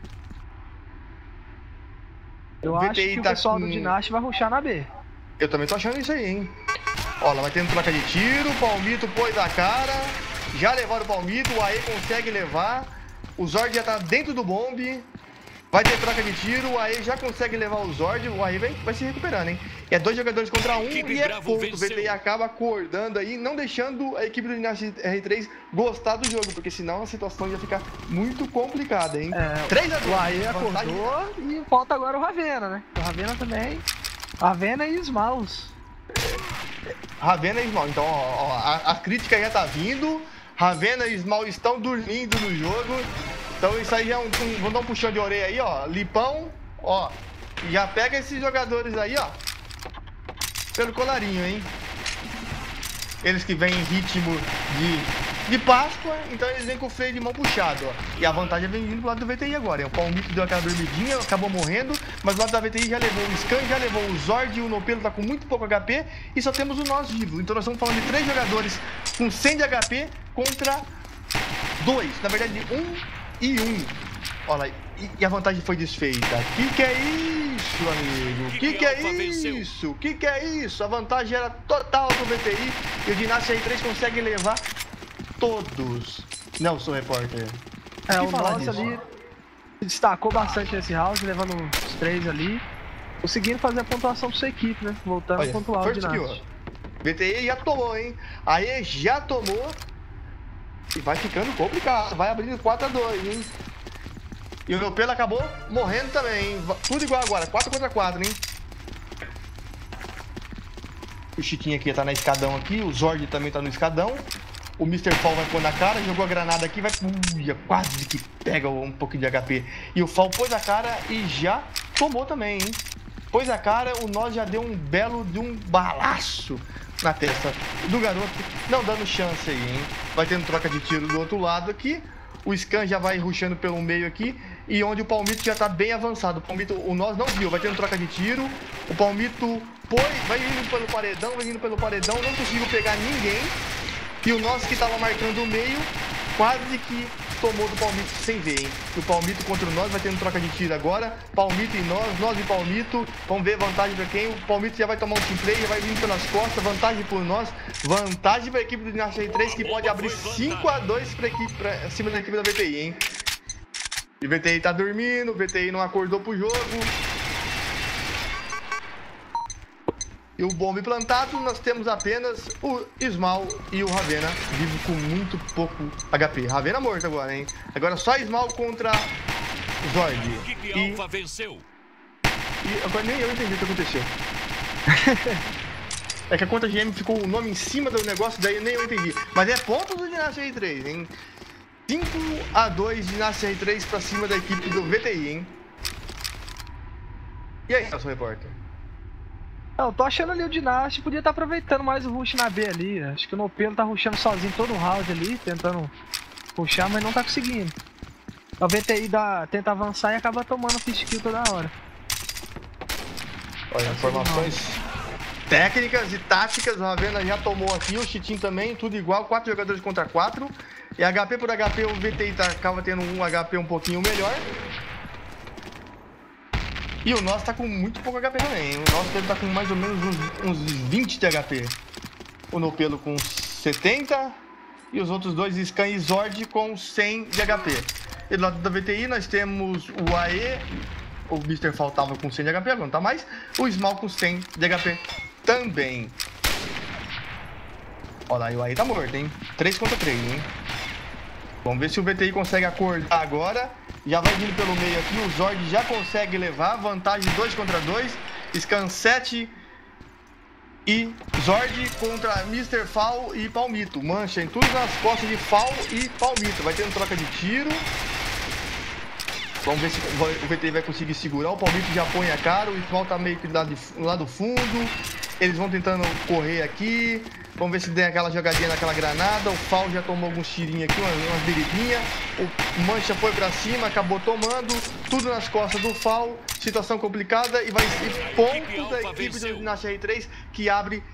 Eu acho que o pessoal do Dynasty vai rushar na B. Eu também tô achando isso aí, hein? Ó, ela vai tendo troca de tiro, o Palmito pôs a cara. Já levaram o Palmito, o AE consegue levar. O Zord já tá dentro do bombe. Vai ter troca de tiro, o AE já consegue levar o Zord. O AE vai se recuperando, hein? É 2 jogadores contra 1 e é ponto. O VTI acaba acordando aí, não deixando a equipe do Dynasty R3 gostar do jogo, porque senão a situação ia ficar muito complicada, hein? 3-2. O AE acordou e falta agora o Ravena, né? O Ravena também. Ravena e Smalls. Ravena e Small. Então, ó, a crítica já tá vindo. Ravena e Small estão dormindo no jogo. Então isso aí já é vamos dar um puxão de orelha aí, ó. Lipão, ó. Já pega esses jogadores aí, ó. Pelo colarinho, hein. Eles que vêm em ritmo de Páscoa, então eles vêm com o freio de mão puxado, ó. E a vantagem vem vindo pro lado do VTI agora. O Palmito deu aquela dormidinha, acabou morrendo, mas o lado da VTI já levou o Scan, já levou o Zord, o Nopelo tá com muito pouco HP e só temos o nós vivo. Então nós estamos falando de 3 jogadores com 100 de HP contra 2. Na verdade, 1 e 1. Olha, e a vantagem foi desfeita. Que é isso, amigo? Que é isso? Que é isso? A vantagem era total do VTI e o Dynasty R3 consegue levar todos. Nelson Repórter. O nosso ali se destacou bastante nesse round, levando os 3 ali. Conseguindo fazer a pontuação pra sua equipe, né? Voltando a pontuar o Dynasty. VTI já tomou, hein? Aí já tomou. E vai ficando complicado. Vai abrindo 4-2, hein? E o meu pelo acabou morrendo também, hein? Tudo igual agora, 4 contra 4, hein? O Chiquinho aqui tá na escadão aqui, o Zord também tá no escadão. O Mr. Fall vai pôr na cara, jogou a granada aqui, vai... quase que pega um pouquinho de HP. E o Fall pôs a cara e já tomou também, hein? Pôs a cara, o Nós já deu um belo de um balaço na testa do garoto, não dando chance aí, hein? Vai tendo troca de tiro do outro lado aqui. O Scan já vai rushando pelo meio aqui. E onde o Palmito já tá bem avançado. O Palmito, o Nós não viu, vai tendo troca de tiro. O Palmito vai indo pelo paredão, não conseguiu pegar ninguém. E o Nós que tava marcando o meio, quase que tomou do Palmito sem ver, hein? E o Palmito contra o Nós vai tendo troca de tiro agora. Palmito e Nós e Palmito. Vamos ver vantagem pra quem. O Palmito já vai tomar um team play, já vai vindo pelas costas. Vantagem por Nós. Vantagem pra equipe do Dynasty 3 que pode abrir 5-2 pra cima da equipe da VTI, hein? E o VTI tá dormindo, o VTI não acordou pro jogo. E o bombe plantado, nós temos apenas o Small e o Ravena, vivo com muito pouco HP. Ravena morto agora, hein? Agora só Small contra Zord. E agora nem eu entendi o que aconteceu. É que a conta GM ficou o nome em cima do negócio, daí nem eu entendi. Mas é ponto do Dynasty R3, hein? 5-2 Dynasty R3 pra cima da equipe do VTI, hein? E aí, nosso repórter? Eu tô achando ali o Dynasty podia estar aproveitando mais o rush na B ali. Acho que o Nopelo tá rushando sozinho todo o round ali, tentando puxar, mas não tá conseguindo. O VTI tenta avançar e acaba tomando fist kill toda hora. Olha, informações técnicas e táticas, a Ravena já tomou aqui, o Chitinho também, tudo igual, 4 jogadores contra 4. E HP por HP, o VTI acaba tendo um HP um pouquinho melhor. E o nosso tá com muito pouco HP também. O nosso deve tá com mais ou menos uns 20 de HP. O Nopelo com 70. E os outros dois, Scan e Zord, com 100 de HP. E do lado da VTI nós temos o AE. O Mr. faltava com 100 de HP, agora não tá mais. O Small com 100 de HP também. Olha aí, o AE tá morto, hein? 3 contra 3, hein? Vamos ver se o VTI consegue acordar agora. Já vai vindo pelo meio aqui, o Zord já consegue levar, vantagem 2 contra 2, Scan 7 e Zord contra Mr. Fall e Palmito. Mancha em tudo nas costas de Fall e Palmito, vai tendo troca de tiro. Vamos ver se o VTI vai conseguir segurar, o Palmito já põe a cara, o Fall tá meio que lá do fundo, eles vão tentando correr aqui. Vamos ver se tem aquela jogadinha naquela granada. O Fall já tomou alguns tirinhos aqui, umas beriguinhas. O Mancha foi pra cima, acabou tomando. Tudo nas costas do Fall. Situação complicada e vai ser ponto da equipe do Dynasty R3 que abre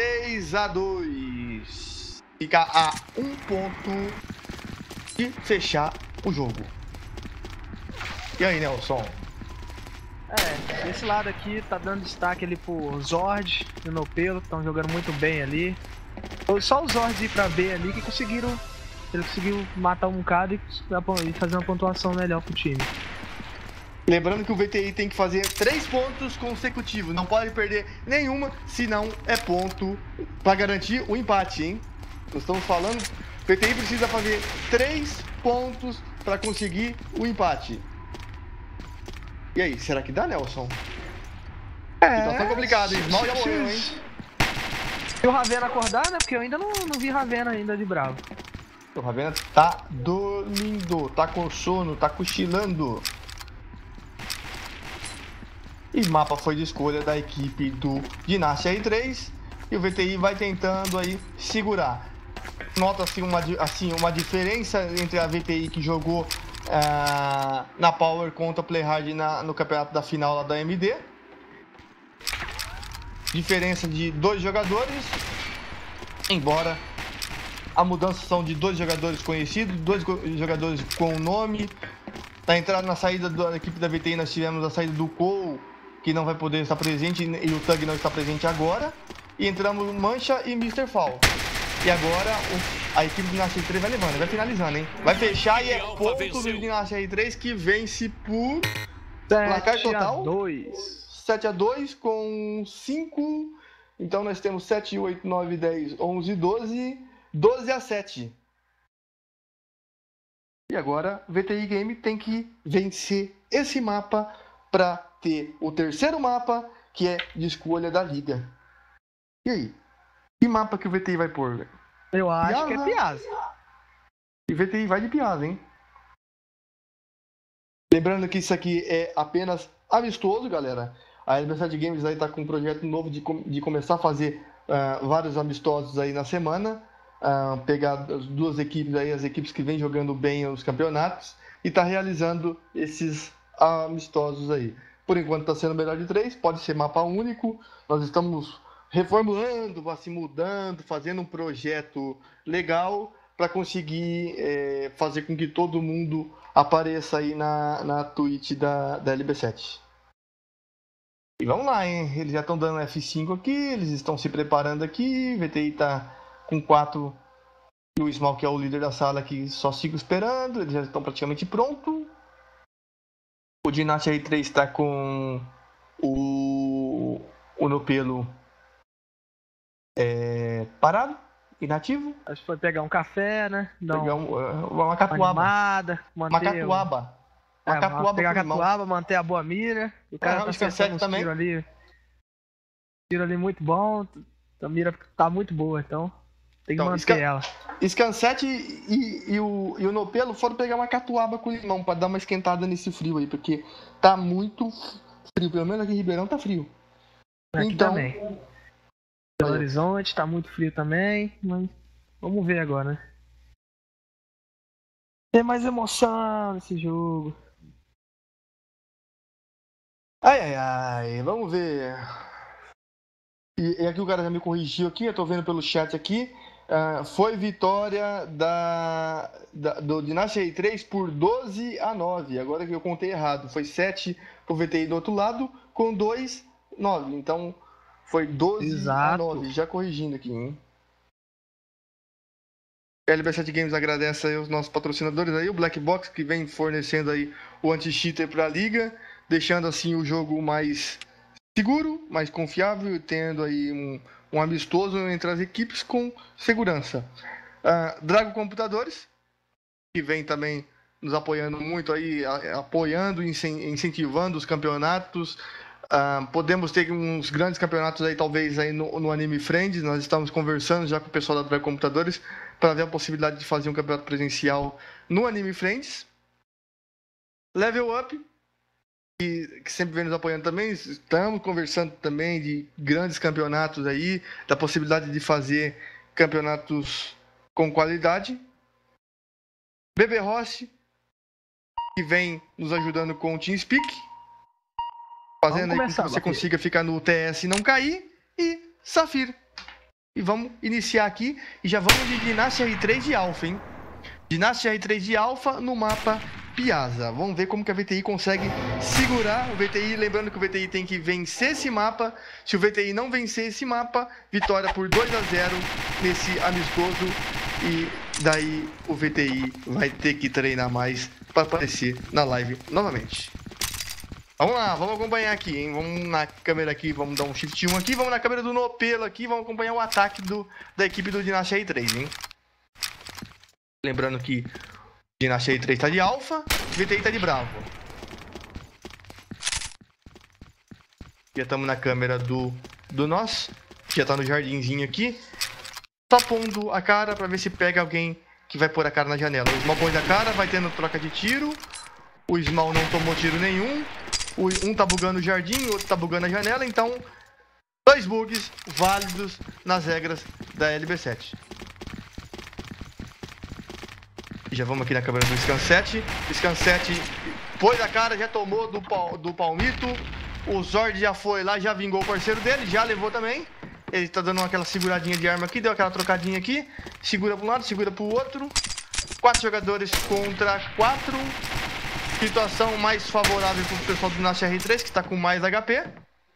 6-2. Fica a 1 ponto de fechar o jogo. E aí, Nelson? Esse lado aqui tá dando destaque ali pro Zord e o Nopelo, que estão jogando muito bem ali. Só os Zords ir pra B ali que conseguiram. Ele conseguiu matar um cara e fazer uma pontuação melhor pro time. Lembrando que o VTI tem que fazer 3 pontos consecutivos. Não pode perder nenhuma, senão é ponto pra garantir o empate, hein? Nós estamos falando, o VTI precisa fazer 3 pontos pra conseguir o empate. E aí, será que dá, Nelson? Situação complicada, hein? Small já morreu, hein? E o Ravena acordar, né? Porque eu ainda não vi Ravena ainda de bravo. O Ravena tá dormindo, tá com sono, tá cochilando. E mapa foi de escolha da equipe do Dynasty R3. E o VTI vai tentando aí segurar. Nota-se uma diferença entre a VTI que jogou na Power contra a Playhard no campeonato da final lá da AMD. Diferença de 2 jogadores, embora a mudança são de 2 jogadores conhecidos, 2 jogadores com nome. Na entrada e na saída da equipe da VTI nós tivemos a saída do Cole, que não vai poder estar presente, e o Thug não está presente agora. E entramos Mancha e Mr. Fall. E agora a equipe do Dynasty R3 vai levando, vai finalizando, hein? Vai fechar e é ponto do Dynasty R3 que vence por placar total 7-2. 7-2 com 5 Então nós temos 7, 8, 9, 10, 11, 12, 12 a 7. E agora o VTI Game tem que vencer esse mapa para ter o terceiro mapa, que é de escolha da liga. E aí? Que mapa que o VTI vai pôr, velho? Eu acho que é Piazza. E o VTI vai de Piazza, hein? Lembrando que isso aqui é apenas amistoso, galera. A LB7 Games aí tá com um projeto novo de começar a fazer vários amistosos aí na semana. Pegar as duas equipes aí, as equipes que vêm jogando bem os campeonatos, e tá realizando esses amistosos aí. Por enquanto tá sendo melhor de 3, pode ser mapa único. Nós estamos reformulando, assim, mudando, fazendo um projeto legal para conseguir fazer com que todo mundo apareça aí na Twitch da LB7. E vamos lá, hein? Eles já estão dando F5 aqui, eles estão se preparando aqui. O VTI tá com 4 e o Ismael, que é o líder da sala aqui, só 5 esperando. Eles já estão praticamente prontos. O Dynasty R3 está com o Nopelo parado, inativo. Acho que foi pegar um café, né? Pegar uma catuaba. Animada, Uma catuaba. Pegar a catuaba, manter a boa mira. O cara tá acertando uns tiro ali muito bom. A mira tá muito boa, então tem que manter ela. Scan7 e o Nopelo foram pegar uma catuaba com limão pra dar uma esquentada nesse frio aí, porque tá muito frio. Pelo menos aqui em Ribeirão tá frio. Aqui então, também. Belo Horizonte tá muito frio também, mas vamos ver agora, né? Tem mais emoção nesse jogo. Ai, vamos ver. E aqui o cara já me corrigiu aqui, eu tô vendo pelo chat aqui. Foi vitória do Dynasty R3 por 12 a 9. Agora que eu contei errado. Foi 7 pro VTI do outro lado, com 2, 9. Então foi 12 a 9. Já corrigindo aqui, hein? A LB7 Games agradece aí os nossos patrocinadores aí, o Black Box, que vem fornecendo aí o anti-cheater para a liga, deixando assim o jogo mais seguro, mais confiável, tendo aí um amistoso entre as equipes com segurança. Drago Computadores, que vem também nos apoiando muito aí, apoiando, incentivando os campeonatos. Podemos ter uns grandes campeonatos aí, talvez aí no Anime Friends. Nós estamos conversando já com o pessoal da Drago Computadores para ver a possibilidade de fazer um campeonato presencial no Anime Friends. Level Up, que sempre vem nos apoiando também. Estamos conversando também de grandes campeonatos aí, da possibilidade de fazer campeonatos com qualidade. BB Rossi, que vem nos ajudando com o TeamSpeak, fazendo aí com que você consiga ficar no TS e não cair. E Safir. E vamos iniciar aqui e já vamos de Dynasty R3 de Alpha, hein? Dynasty R3 de Alpha no mapa Piazza. Vamos ver como que a VTI consegue segurar o VTI. Lembrando que o VTI tem que vencer esse mapa. Se o VTI não vencer esse mapa, vitória por 2 a 0 nesse amistoso. E daí o VTI vai ter que treinar mais para aparecer na live novamente. Vamos lá, vamos acompanhar aqui, hein? Vamos na câmera aqui, vamos dar um shift 1 aqui. Vamos na câmera do Nopelo aqui, vamos acompanhar o ataque da equipe do Dynasty R3, hein? Lembrando que o Dynasty R3 tá de Alpha, o VTI tá de Bravo. Já estamos na câmera do nós, já tá no jardinzinho aqui. Tá pondo a cara pra ver se pega alguém que vai pôr a cara na janela. O Small põe a cara, vai tendo troca de tiro. O Small não tomou tiro nenhum. Um tá bugando o jardim, o outro tá bugando a janela. Então, 2 bugs válidos nas regras da LB7. E já vamos aqui na câmera do Scan7. Scan7 pôs a cara, já tomou do Palmito. O Zord já foi lá, já vingou o parceiro dele, já levou também. Ele tá dando aquela seguradinha de arma aqui, deu aquela trocadinha aqui. Segura para um lado, segura para o outro. 4 jogadores contra 4. Situação mais favorável para o pessoal do Dynasty R3, que está com mais HP.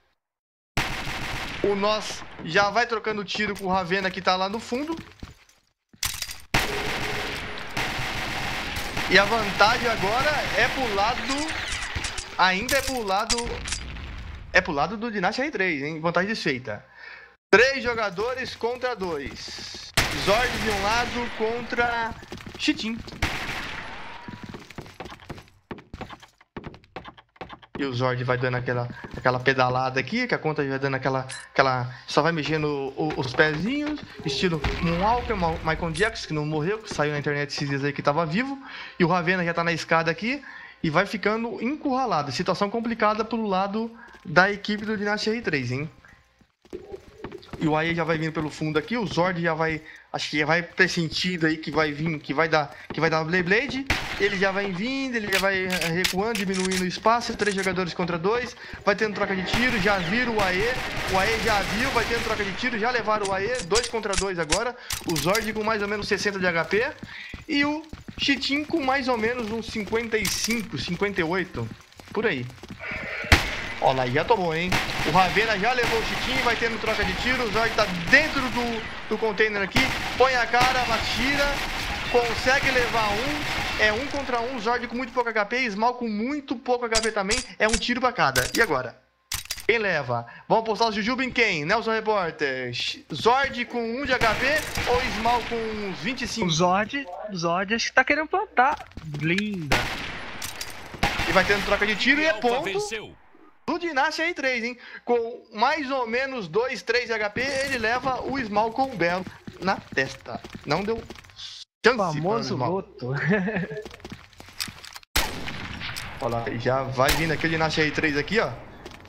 O Nós já vai trocando tiro com o Ravena, que está lá no fundo. E a vantagem agora é pro lado... Ainda é pro lado... É pro lado do Dynasty R3, hein? Vantagem desfeita. 3 jogadores contra 2. Zord de um lado contra Chitin. E o Zord vai dando aquela pedalada aqui, que a conta vai dando aquela só vai mexendo os pezinhos, estilo Moonwalker, Michael Jackson, que não morreu, que saiu na internet esses dias aí que tava vivo. E o Ravena já tá na escada aqui e vai ficando encurralado. Situação complicada pro lado da equipe do Dynasty R3, hein? E o AE já vai vindo pelo fundo aqui, o Zord já vai, acho que já vai pressentindo aí que vai vir, que vai dar Blade. Ele já vai vindo, ele já vai recuando, diminuindo o espaço, 3 jogadores contra 2, vai tendo troca de tiro, já vira o AE já viu, vai tendo troca de tiro, já levaram o AE, 2 contra 2 agora, o Zord com mais ou menos 60 de HP, e o Chitin com mais ou menos uns 55, 58, por aí. Olha lá, já tomou, hein? O Ravena já levou o Chitin, vai tendo troca de tiro. O Zord tá dentro do container aqui. Põe a cara, atira. Consegue levar um. É 1 contra 1. Zord com muito pouco HP. Small com muito pouco HP também. É um tiro pra cada. E agora? Quem leva? Vamos postar o Jujuba em quem? Nelson Repórter. Zord com 1 de HP ou Small com uns 25? O Zord acho que tá querendo plantar. Linda. E vai tendo troca de tiro e é ponto. Do Dynasty R3, hein? Com mais ou menos 2, 3 de HP, ele leva o Small com o Belo na testa. Não deu chance. Famoso Loto. Olha lá, já vai vindo aqui o Dynasty R3 aqui, ó.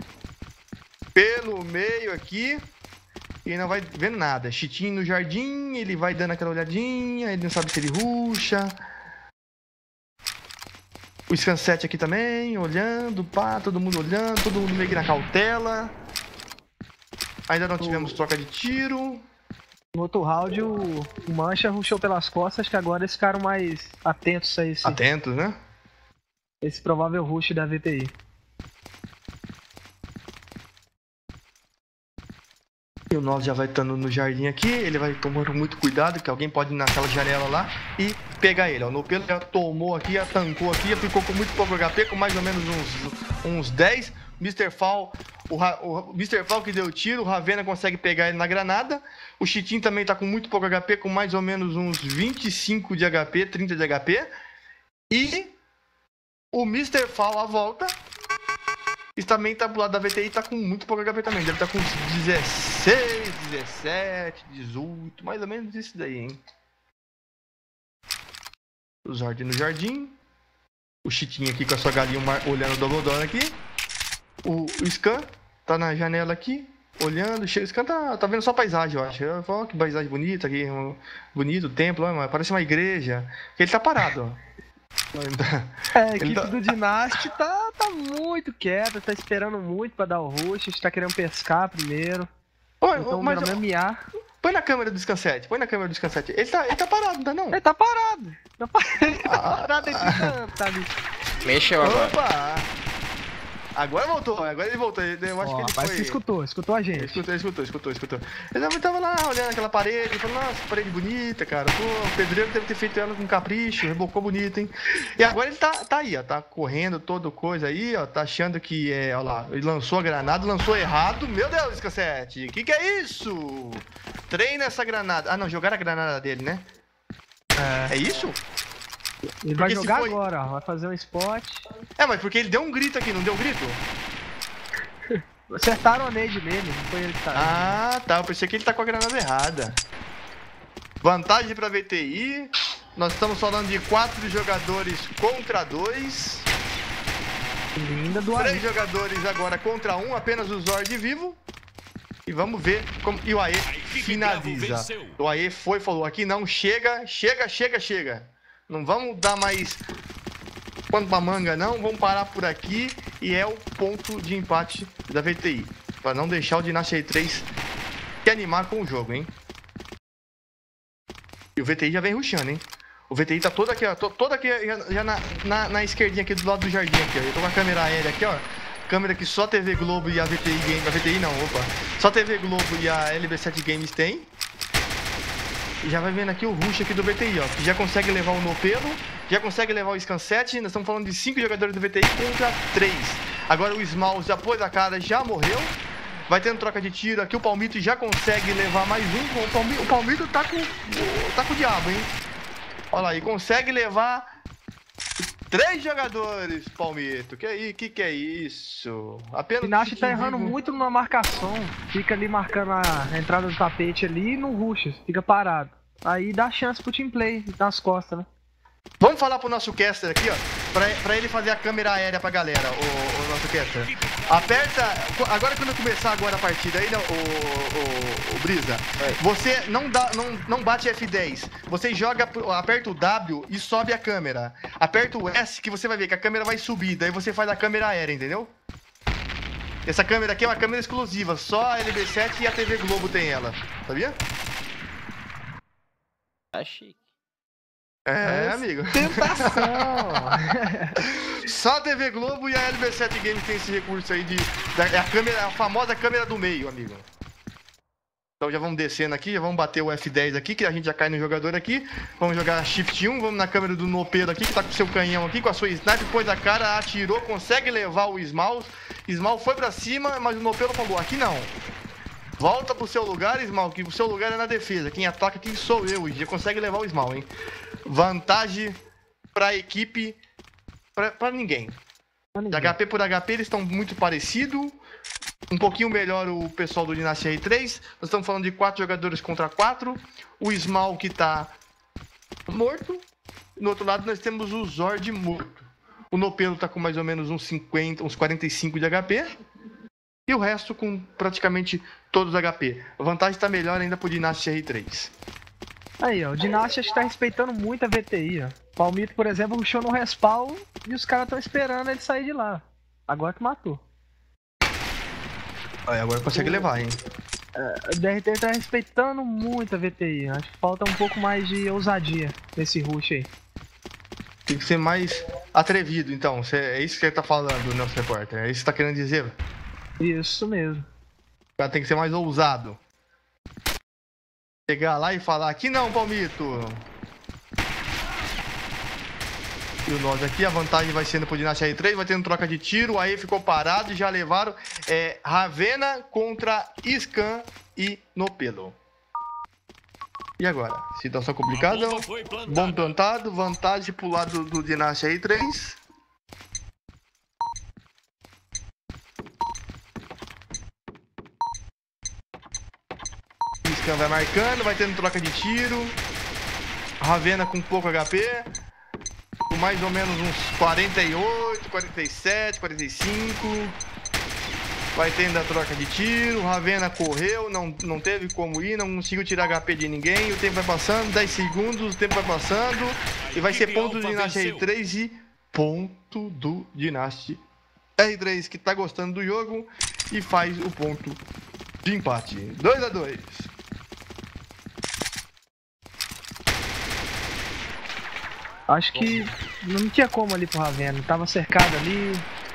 Pelo meio aqui. E não vai vendo nada. Chitin no jardim, ele vai dando aquela olhadinha, ele não sabe se ele ruxa. O Scansete aqui também, olhando, pá, todo mundo olhando, todo mundo meio que na cautela. Ainda não tivemos troca de tiro. No outro round, o Mancha rushou pelas costas, que agora eles ficaram mais atentos a Atentos, né? Esse provável rush da VTI. E o Nós já vai estando no jardim aqui, ele vai tomando muito cuidado, que alguém pode ir naquela janela lá e pegar ele. Ó. O Nopelo já tomou aqui, já tancou aqui, já ficou com muito pouco HP, com mais ou menos uns 10. Mr. Fall, o Mr. Fall que deu o tiro, o Ravena consegue pegar ele na granada. O Chitin também tá com muito pouco HP, com mais ou menos uns 25 de HP, 30 de HP. E o Mr. Fall à volta. E também tá pro lado da VTI, tá com muito pouco HP também. Deve estar com uns 16, 17, 18, mais ou menos isso daí, hein? O Zord no jardim. O Chitinho aqui com a sua galinha olhando o Doubledore aqui. O Scan tá na janela aqui, olhando. O Scan tá vendo só paisagem, eu acho. Olha que paisagem bonita aqui. Bonito o templo, parece uma igreja. Ele tá parado, ó. A equipe do Dynasty tá muito quieta, tá esperando muito pra dar o rush, tá querendo pescar primeiro. Então, mas MMA. Põe na câmera do Scansete, Ele tá parado, não tá não? Ele tá parado. Ele tá parado, ele tá ali. Mexeu agora. Opa! Agora ele voltou. Eu acho que ele foi... escutou a gente. Escutou. Ele tava lá olhando aquela parede, falando, nossa, que parede bonita, cara. Pô, o pedreiro deve ter feito ela com capricho, rebocou bonito, hein? E agora ele tá aí, ó, tá correndo toda coisa aí, ó, tá achando que ó lá, ele lançou a granada, lançou errado. Meu Deus, Scansete, que é isso? Treina essa granada. Ah, não, jogaram a granada dele, né? É isso? Ele vai jogar agora, ó. Vai fazer um spot. Mas porque ele deu um grito aqui, não deu um grito? Acertaram a nade nele, não foi ele que tá. Ah, tá. Eu pensei que ele tá com a granada errada. Vantagem pra VTI. Nós estamos falando de 4 jogadores contra 2. Linda do 3 jogadores agora contra 1, apenas o Zord vivo. E vamos ver como... E o AE finaliza. O AE falou aqui, não, chega. Não vamos dar mais pano pra manga, não. Vamos parar por aqui. E é o ponto de empate da VTI. Pra não deixar o Dynasty R3 se animar com o jogo, hein? E o VTI já vem rushando, hein? O VTI tá todo aqui, ó. Todo aqui já na esquerdinha aqui do lado do jardim aqui, ó. Eu tô com a câmera aérea aqui, ó. Câmera que só a TV Globo e a VTI Games... A VTI não, opa. Só a TV Globo e a LB7 Games tem. E já vai vendo aqui o rush aqui do VTI, ó. Que já consegue levar o Nopelo, já consegue levar o Scansete. Nós estamos falando de 5 jogadores do VTI contra 3. Agora o Small já pôs a cara, já morreu. Vai tendo troca de tiro. Aqui o Palmito já consegue levar mais um. O Palmito tá com o diabo, hein? Olha lá, e consegue levar 3 jogadores, Palmito. Que é isso? Apenas o Dinashi tá errando muito na marcação. Fica ali marcando a entrada do tapete ali e não rusha, fica parado. Aí dá chance pro team play nas costas, né? Vamos falar pro nosso caster aqui, ó, pra ele fazer a câmera aérea pra galera, o nosso caster. Aperta, agora quando começar agora a partida aí, o Brisa, você não bate F10, você aperta o W e sobe a câmera. Aperta o S que você vai ver que a câmera vai subir, daí você faz a câmera aérea, entendeu? Essa câmera aqui é uma câmera exclusiva, só a LB7 e a TV Globo tem ela, sabia? Tá chique. Amigo. Tentação! Só a TV Globo e a LB7 Games tem esse recurso aí a famosa câmera do meio, amigo. Então já vamos descendo aqui, já vamos bater o F10 aqui, que a gente já cai no jogador aqui. Vamos jogar Shift 1, vamos na câmera do Nopeiro aqui, que tá com o seu canhão aqui, com a sua sniper, pôs a cara, atirou, consegue levar o Smal. Smal foi pra cima, mas o Nopeiro falou, aqui não. Volta pro seu lugar, Smal, que o seu lugar é na defesa. Quem ataca aqui sou eu, e já consegue levar o Smal, hein. Vantagem pra equipe, pra ninguém. De HP por HP eles estão muito parecidos. Um pouquinho melhor o pessoal do Dynasty R3. Nós estamos falando de 4 jogadores contra 4. O Smal que tá morto. No outro lado nós temos o Zord morto. O Nopelo tá com mais ou menos uns 50, uns 45 de HP. E o resto com praticamente todos os HP. A vantagem tá melhor ainda pro Dynasty R3. Aí, ó, o Dynasty tá respeitando muito a VTI, ó. O Palmito, por exemplo, rushou no respawn e os caras estão esperando ele sair de lá. Agora que matou. Agora consegue levar, hein? O DRT tá respeitando muito a VTI. Acho que falta um pouco mais de ousadia nesse rush aí. Tem que ser mais atrevido, então. É isso que você tá falando, nosso repórter. É isso que você tá querendo dizer? Isso mesmo. O cara tem que ser mais ousado. Chegar lá e falar, aqui não, Palmito. E o nós aqui, a vantagem vai sendo pro Dynasty R3, vai tendo troca de tiro, aí ficou parado e já levaram Ravena contra Scan e Nopelo. E agora? Situação complicada, bom plantado, vantagem pro lado do Dynasty R3. Scan vai marcando, vai tendo troca de tiro. Ravena com pouco HP. Com mais ou menos uns 48, 47, 45. Vai tendo a troca de tiro. Ravena correu, não teve como ir, não conseguiu tirar HP de ninguém. O tempo vai passando, 10 segundos, o tempo vai passando. E vai ser ponto do Dynasty R3 e ponto do Dynasty R3 que tá gostando do jogo e faz o ponto de empate. 2-2. Acho que não tinha como ali pro Ravena, tava cercado ali,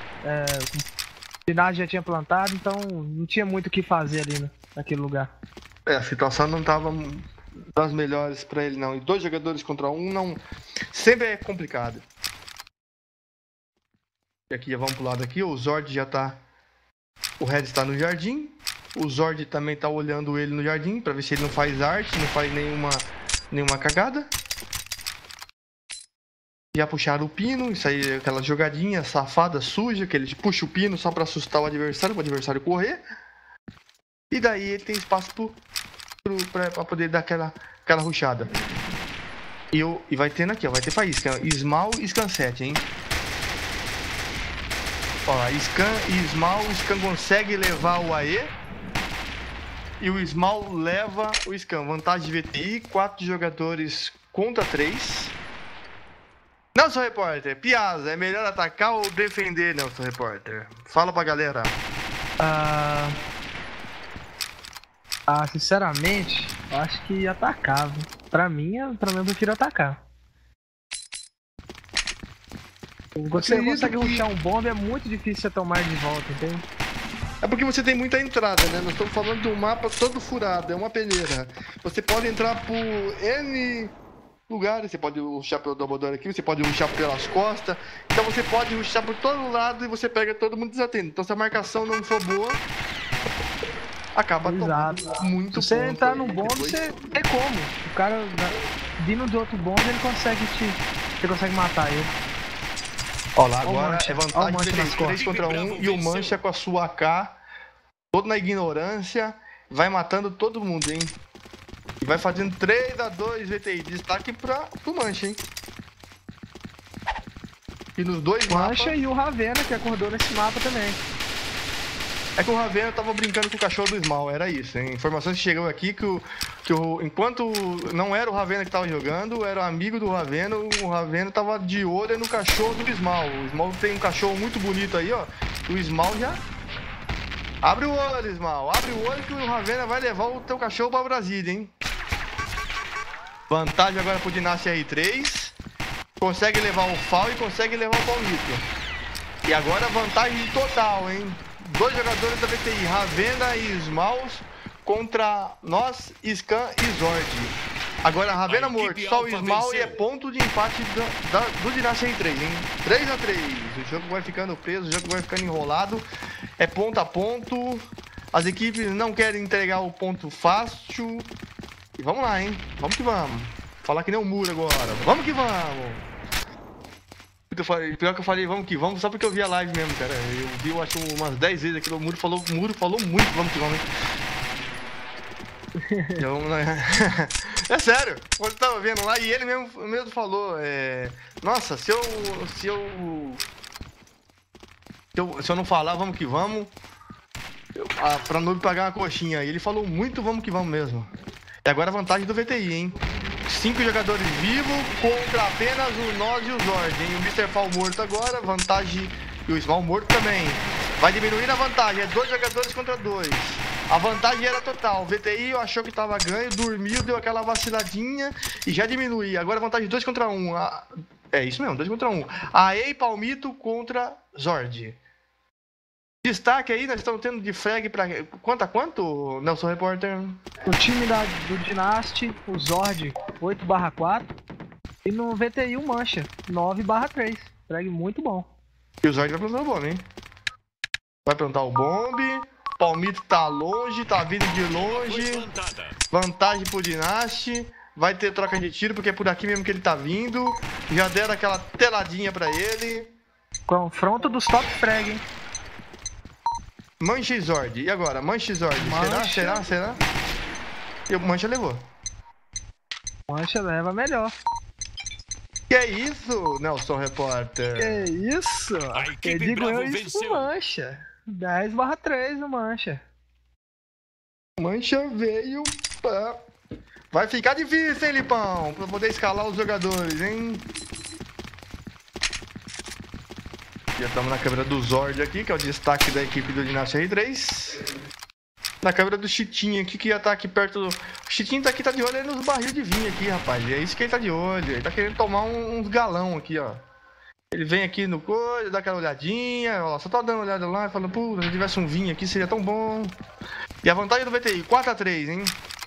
o Dynasty já tinha plantado, então não tinha muito o que fazer ali naquele lugar. A situação não tava das melhores pra ele não, e 2 jogadores contra 1 não, sempre é complicado. E aqui já vamos pro lado aqui, o Zord já tá, o Red está no jardim, o Zord também tá olhando ele no jardim pra ver se ele não faz arte, não faz nenhuma cagada. Já puxaram o pino, isso aí é aquela jogadinha safada, suja, que ele puxa o pino só pra assustar o adversário correr. E daí ele tem espaço pra poder dar aquela rushada. E vai tendo aqui, ó, vai ter faísca. Smal e Scan 7, hein? Ó, Scan e Smal, o Scan consegue levar o AE. E o Smal leva o Scan. Vantagem de VTI, 4 jogadores contra 3. Nelson Repórter, Piazza, é melhor atacar ou defender, Nelson Repórter? Fala pra galera. Sinceramente, eu acho que atacava. Pra mim, eu prefiro atacar. Você consegue rushar um bomb, é muito difícil você tomar de volta, entende? É porque você tem muita entrada, né? Nós estamos falando de um mapa todo furado, é uma peneira. Você pode entrar por N lugares, você pode rushar pelo Dumbledore aqui, você pode rushar pelas costas, então você pode rushar por todo lado e você pega todo mundo desatento. Então se a marcação não for boa, acaba Exato. tomando muito Se você ponto entrar aí no bombe, depois. você tem como. O cara vindo do outro bombe, ele consegue você consegue matar ele. Ó lá, Ó o agora Mancha. é Ó o vantagem Mancha dele nas 3 contra 1 e o Mancha com a sua AK, todo na ignorância, vai matando todo mundo, hein? E vai fazendo 3-2 VTI. Destaque pro Mancha, hein? E nos dois Mancha mapas... e o Ravena, que acordou nesse mapa também. É que o Ravena tava brincando com o cachorro do Small, era isso, hein? Informações que chegam aqui enquanto não era o Ravena que tava jogando, era o amigo do Ravena, o Ravena tava de olho no cachorro do Small. O Small tem um cachorro muito bonito aí, ó. O Small já... Abre o olho, Small. Abre o olho que o Ravena vai levar o teu cachorro pra Brasília, hein? Vantagem agora pro Dynasty R3. Consegue levar o Fal e consegue levar o Palmito. E agora vantagem total, hein? 2 jogadores da VTI, Ravena e Smalls contra nós, Scan e Zord. Agora Ravena morto, só o Small e é ponto de empate do Dynasty R3, hein? 3-3. O jogo vai ficando preso, o jogo vai ficando enrolado. É ponto a ponto. As equipes não querem entregar o ponto fácil. E vamos lá, hein? Vamos que vamos. Falar que nem o Muro agora. Vamos que vamos. Pior que eu falei, vamos que vamos, só porque eu vi a live mesmo, cara. Eu vi, eu acho, umas 10 vezes aquilo. O Muro falou muito, vamos que vamos, hein? É sério, eu tava vendo lá e ele mesmo falou, nossa, se eu não falar vamos que vamos, pra não pagar uma coxinha. E ele falou muito vamos que vamos mesmo. E agora a vantagem do VTI, hein? 5 jogadores vivos contra apenas o Nós e o Zord, hein? O Mr. Fall morto agora, vantagem, e o Small morto também. Vai diminuir a vantagem, é 2 jogadores contra 2. A vantagem era total, o VTI achou que tava ganho, dormiu, deu aquela vaciladinha e já diminui. Agora a vantagem 2 contra 1. É isso mesmo, 2 contra 1. Aê e Palmito contra Zord. Destaque aí, nós estamos tendo de frag pra... Quanto a quanto, Nelson Repórter? O time do Dynasty, o Zord, 8/4. E no VTI o Mancha, 9/3. Frag muito bom. E o Zord vai plantar o bombe, hein? Vai plantar o bombe. Palmito tá longe, tá vindo de longe. Vantagem pro Dynasty. Vai ter troca de tiro, porque é por aqui mesmo que ele tá vindo. Já deram aquela teladinha pra ele. Confronto dos top frag, hein? Mancha e Zord. E agora? Mancha e Zord. Será? E o Mancha levou. Mancha leva melhor. Que é isso, Nelson Repórter? Que isso? Eu digo eu isso pro Mancha. 10/3 no Mancha. Mancha veio pra... Vai ficar difícil, hein, Lipão? Pra poder escalar os jogadores, hein? Já estamos na câmera do Zord aqui, que é o destaque da equipe do Dynasty R3. Na câmera do Chitinho aqui, que já tá aqui perto do... O Chitinho tá aqui, tá de olho aí nos barril de vinho aqui, rapaz. É isso que ele tá de olho. Ele tá querendo tomar uns galão aqui, ó. Ele vem aqui no coisa, dá aquela olhadinha, ó. Só tá dando uma olhada lá e falando, pô, se tivesse um vinho aqui seria tão bom. E a vantagem do VTI, 4-3, hein?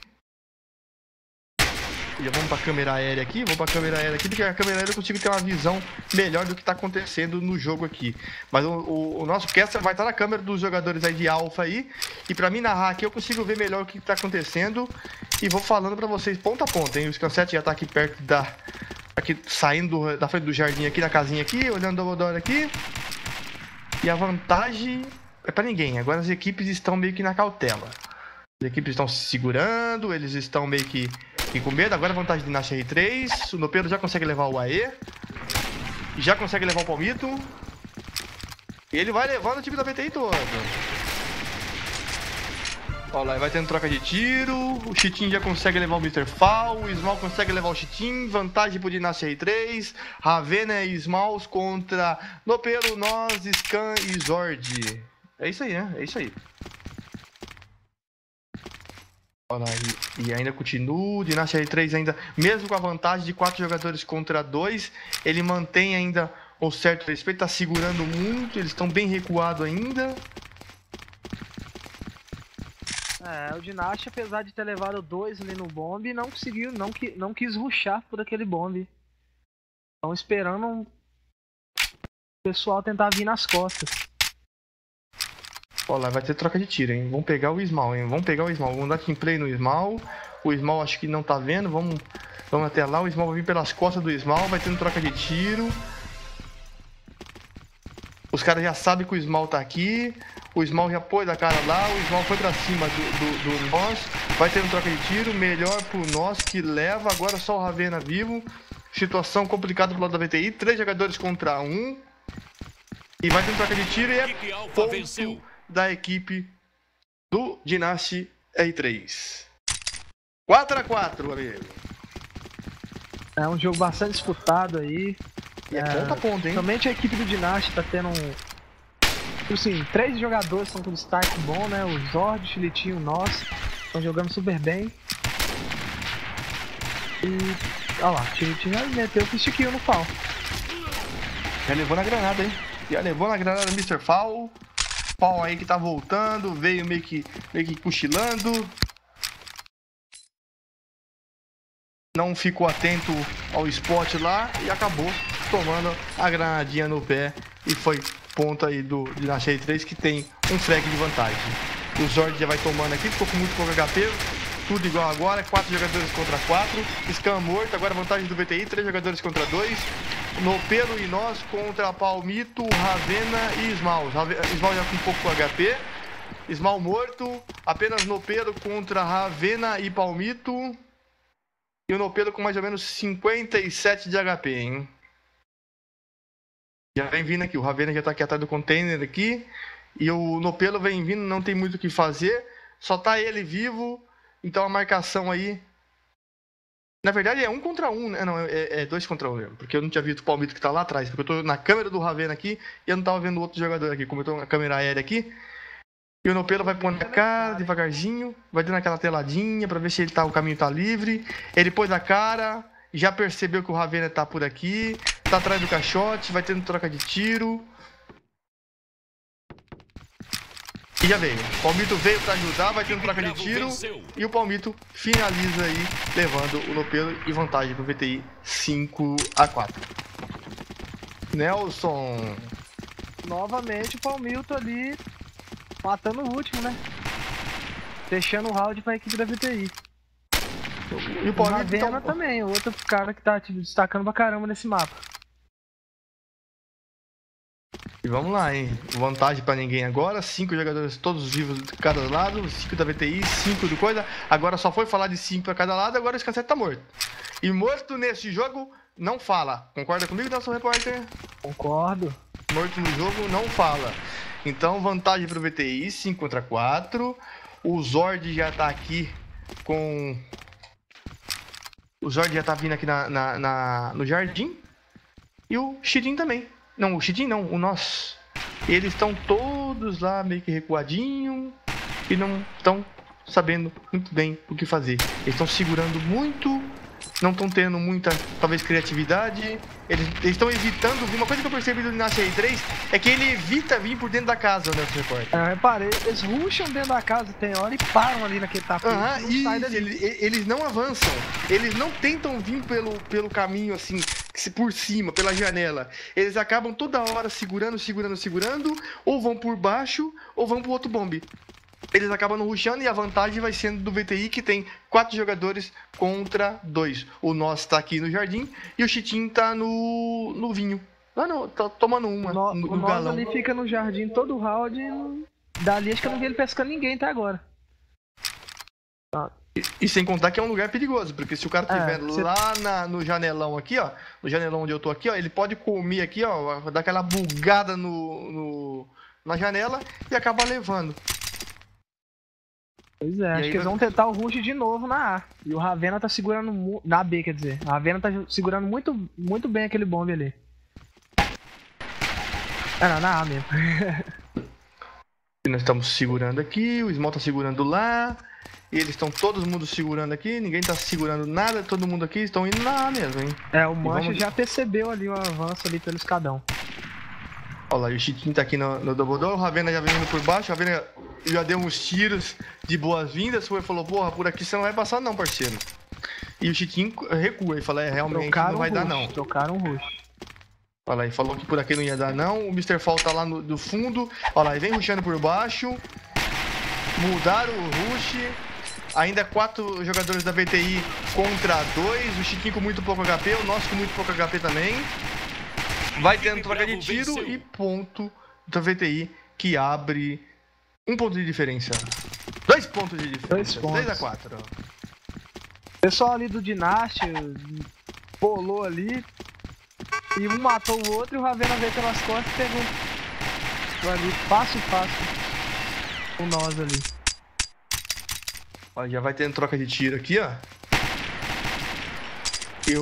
E já vamos pra câmera aérea aqui, porque a câmera aérea eu consigo ter uma visão melhor do que tá acontecendo no jogo aqui. Mas o nosso caster vai estar na câmera dos jogadores aí de alfa aí, e pra mim narrar aqui eu consigo ver melhor o que tá acontecendo, e vou falando pra vocês ponta a ponta, hein? O Scansete já tá aqui perto aqui saindo da frente do jardim aqui, na casinha aqui, olhando o Odor aqui. E a vantagem é pra ninguém, agora as equipes estão meio que na cautela. As equipes estão se segurando, eles estão meio que com medo. Agora a vantagem de Dynasty R3. O Nopeiro já consegue levar o AE. Já consegue levar o Palmito. E ele vai levando o time da VTI todo. Olha lá, vai tendo troca de tiro. O Chitin já consegue levar o Mr. Fall. O Small consegue levar o Chitin. Vantagem pro Dynasty R3. Ravena e Smalls contra Nopeiro, Nós, Scan e Zord. É isso aí, né? É isso aí. Olha lá, e ainda continua, o Dynasty R3 ainda, mesmo com a vantagem de 4 jogadores contra 2, ele mantém ainda um certo respeito, tá segurando muito, eles estão bem recuados ainda. O Dynasty, apesar de ter levado 2 ali no bombe, não conseguiu, não quis rushar por aquele bombe. Estão esperando o pessoal tentar vir nas costas. Ó lá, vai ter troca de tiro, hein? Vamos pegar o Small, hein? Vamos pegar o Small. Vamos dar team play no Small. O Small acho que não tá vendo. Vamos até lá. O Small vai vir pelas costas do Small. Vai tendo troca de tiro. Os caras já sabem que o Small tá aqui. O Small já pôs a cara lá. O Small foi pra cima do Nós. Vai tendo troca de tiro. Melhor pro Nós que leva. Agora só o Ravena vivo. Situação complicada pro lado da VTI. 3 jogadores contra 1. E vai tendo troca de tiro. E é ponto da equipe do Dynasty R3. 4-4, amigo. É um jogo bastante disputado aí. E é ponta a ponta, hein? Somente a equipe do Dynasty tá tendo assim, 3 jogadores estão com destaque bom, né? O Zord, o Chilitinho, nós estão jogando super bem. E olha lá, o Chilitinho já meteu o fist kill no pau. Já levou na granada, hein? Já levou na granada o Mr. Fall. Fall aí que tá voltando, veio meio que cochilando. Não ficou atento ao spot lá e acabou tomando a granadinha no pé. E foi ponta aí do Dynasty 3 que tem um frag de vantagem. O Zord já vai tomando aqui, ficou com muito pouco HP. Tudo igual agora, 4 jogadores contra 4. Scam morto, agora vantagem do VTI, 3 jogadores contra 2. Nopelo e nós contra Palmito, Ravena e Small. Small já com pouco HP. Small morto, apenas Nopelo contra Ravena e Palmito. E o Nopelo com mais ou menos 57 de HP, hein? Já vem vindo aqui, o Ravena já tá aqui atrás do container aqui. E o Nopelo vem vindo, não tem muito o que fazer. Só tá ele vivo. Então a marcação aí... Na verdade é 1 contra 1, né? Não, é 2 contra 1 mesmo. Porque eu não tinha visto o Palmito que tá lá atrás. Porque eu tô na câmera do Ravena aqui e eu não tava vendo o outro jogador aqui. Como eu tô na câmera aérea aqui. E o Nopelo vai pôr na cara devagarzinho. Vai dando aquela teladinha pra ver se o caminho tá livre. Ele pôs a cara. Já percebeu que o Ravena tá por aqui. Tá atrás do caixote. Vai tendo troca de tiro. E já veio. O Palmito veio pra ajudar. Vai tendo troca de tiro. E o Palmito finaliza aí, levando o Nopelo e vantagem pro VTI 5-4. Nelson. Novamente o Palmito ali matando o último, né? Deixando o round pra equipe da VTI. E o Palmito Ravena também, outro cara que tá destacando pra caramba nesse mapa. E vamos lá, hein? Vantagem pra ninguém agora. 5 jogadores todos vivos de cada lado. 5 da VTI, 5 do coisa. Agora só foi falar de 5 pra cada lado, agora o Scansete tá morto. E morto nesse jogo não fala. Concorda comigo, Nelson Repórter? Concordo. Morto no jogo não fala. Então, vantagem pro VTI, 5 contra 4. O Zord já tá aqui com... O Zord já tá vindo aqui no jardim. E o Shidin também. Não, o Shidin não, o Nós. Eles estão todos lá meio que recuadinho. E não estão sabendo muito bem o que fazer. Eles estão segurando muito. Não estão tendo muita, talvez, criatividade. Eles estão evitando vir. Uma coisa que eu percebi do Dynasty R3 é que ele evita vir por dentro da casa, né, repórter? Eu reparei, eles rusham dentro da casa, tem hora, e param ali naquele tapete. Eles não avançam. Eles não tentam vir pelo caminho, assim, por cima, pela janela. Eles acabam toda hora segurando, ou vão por baixo, ou vão pro outro bombe. Eles acabam no rushando e a vantagem vai sendo do VTI, que tem 4 jogadores contra 2. O Nós tá aqui no jardim e o Chitin tá no vinho. Ah, não, tá tomando uma no Nós galão. Ali fica no jardim todo o round e dali acho que eu não vi ele pescando ninguém até agora. E sem contar que é um lugar perigoso, porque se o cara estiver lá no janelão aqui, ó, no janelão onde eu tô aqui, ó, ele pode comer aqui, ó, dar aquela bugada na janela e acabar levando. Pois é, acho que eles vão tentar o rush de novo na A. E o Ravena tá segurando... Na B, quer dizer. A Ravena tá segurando muito bem aquele bombe ali. Não, na A mesmo. E nós estamos segurando aqui, o Small tá segurando lá. E eles estão todo mundo segurando aqui, ninguém tá segurando nada, todo mundo aqui estão indo na A mesmo, hein? É, o Mancha já percebeu ali o avanço ali pelo escadão. Olha lá, e o Chitin tá aqui no double door, o Ravena já vem indo por baixo, o Ravena já deu uns tiros de boas-vindas, foi falou, porra, por aqui você não vai passar não, parceiro. E o Chitin recua e fala, realmente não vai dar não. Trocaram um rush. Olha lá, ele falou que por aqui não ia dar não. O Mr. Fall tá lá do fundo. Olha lá, ele vem rushando por baixo. Mudaram o rush. Ainda 4 jogadores da VTI contra 2. O Chiquinho com muito pouco HP. O nosso com muito pouco HP também. Vai tendo troca de tiro e ponto da VTI que abre 1 ponto de diferença. 2 pontos de diferença. 3-4. O pessoal ali do Dynasty bolou ali. E um matou o outro e o Ravena veio pelas costas e pegou. Ficou ali fácil com nós ali. Ó, já vai tendo troca de tiro aqui, ó. E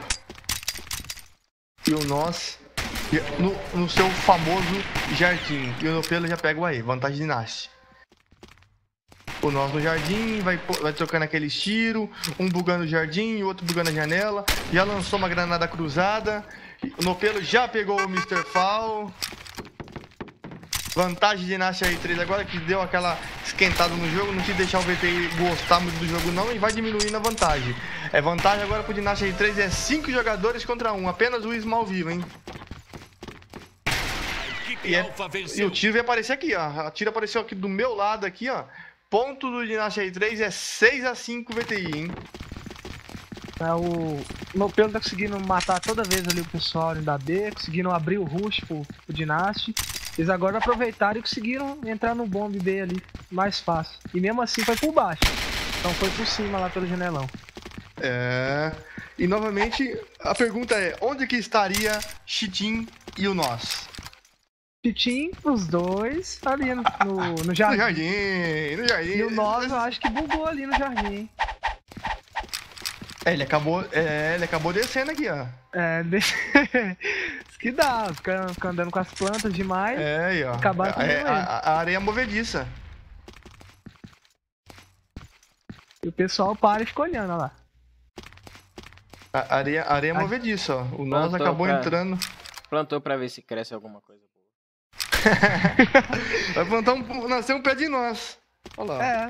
o nós no seu famoso jardim. E o Nopelo já pega o aí, vantagem de Nash. O nós no jardim, vai trocando aqueles tiros. Um bugando o jardim, o outro bugando a janela. Já lançou uma granada cruzada. O Nopelo já pegou o Mr. Fall. Vantagem de Nash R3 agora, que deu aquela esquentada no jogo. Não quis deixar o VTI gostar muito do jogo não. E vai diminuindo a vantagem. É vantagem agora pro Dynasty R3 é 5 jogadores contra 1. Apenas o Ismael vivo, hein. E o tiro vai aparecer aqui, ó. O tiro apareceu aqui do meu lado aqui, ó. Ponto do Dynasty R3 é 6-5 VTI, hein. O Nopelo tá conseguindo matar toda vez ali o pessoal da B. Conseguiram abrir o rush pro Dynasty. Eles agora aproveitaram e conseguiram entrar no bomb B ali mais fácil. E mesmo assim foi por baixo. Então foi por cima lá pelo janelão. E novamente a pergunta é: onde que estaria Chitin e o nós? Chitin, os dois ali no jardim. No jardim. E o nós eu acho que bugou ali no jardim, hein? Ele acabou descendo aqui, ó. Isso que dá, fica andando com as plantas demais. Aí, ó. Acabar com a areia movediça. E o pessoal para e fica olhando, olha lá. A areia movediça, ó. O nós acabou entrando. Plantou pra ver se cresce alguma coisa boa. Vai plantar nascer um pé de nós. Olha lá.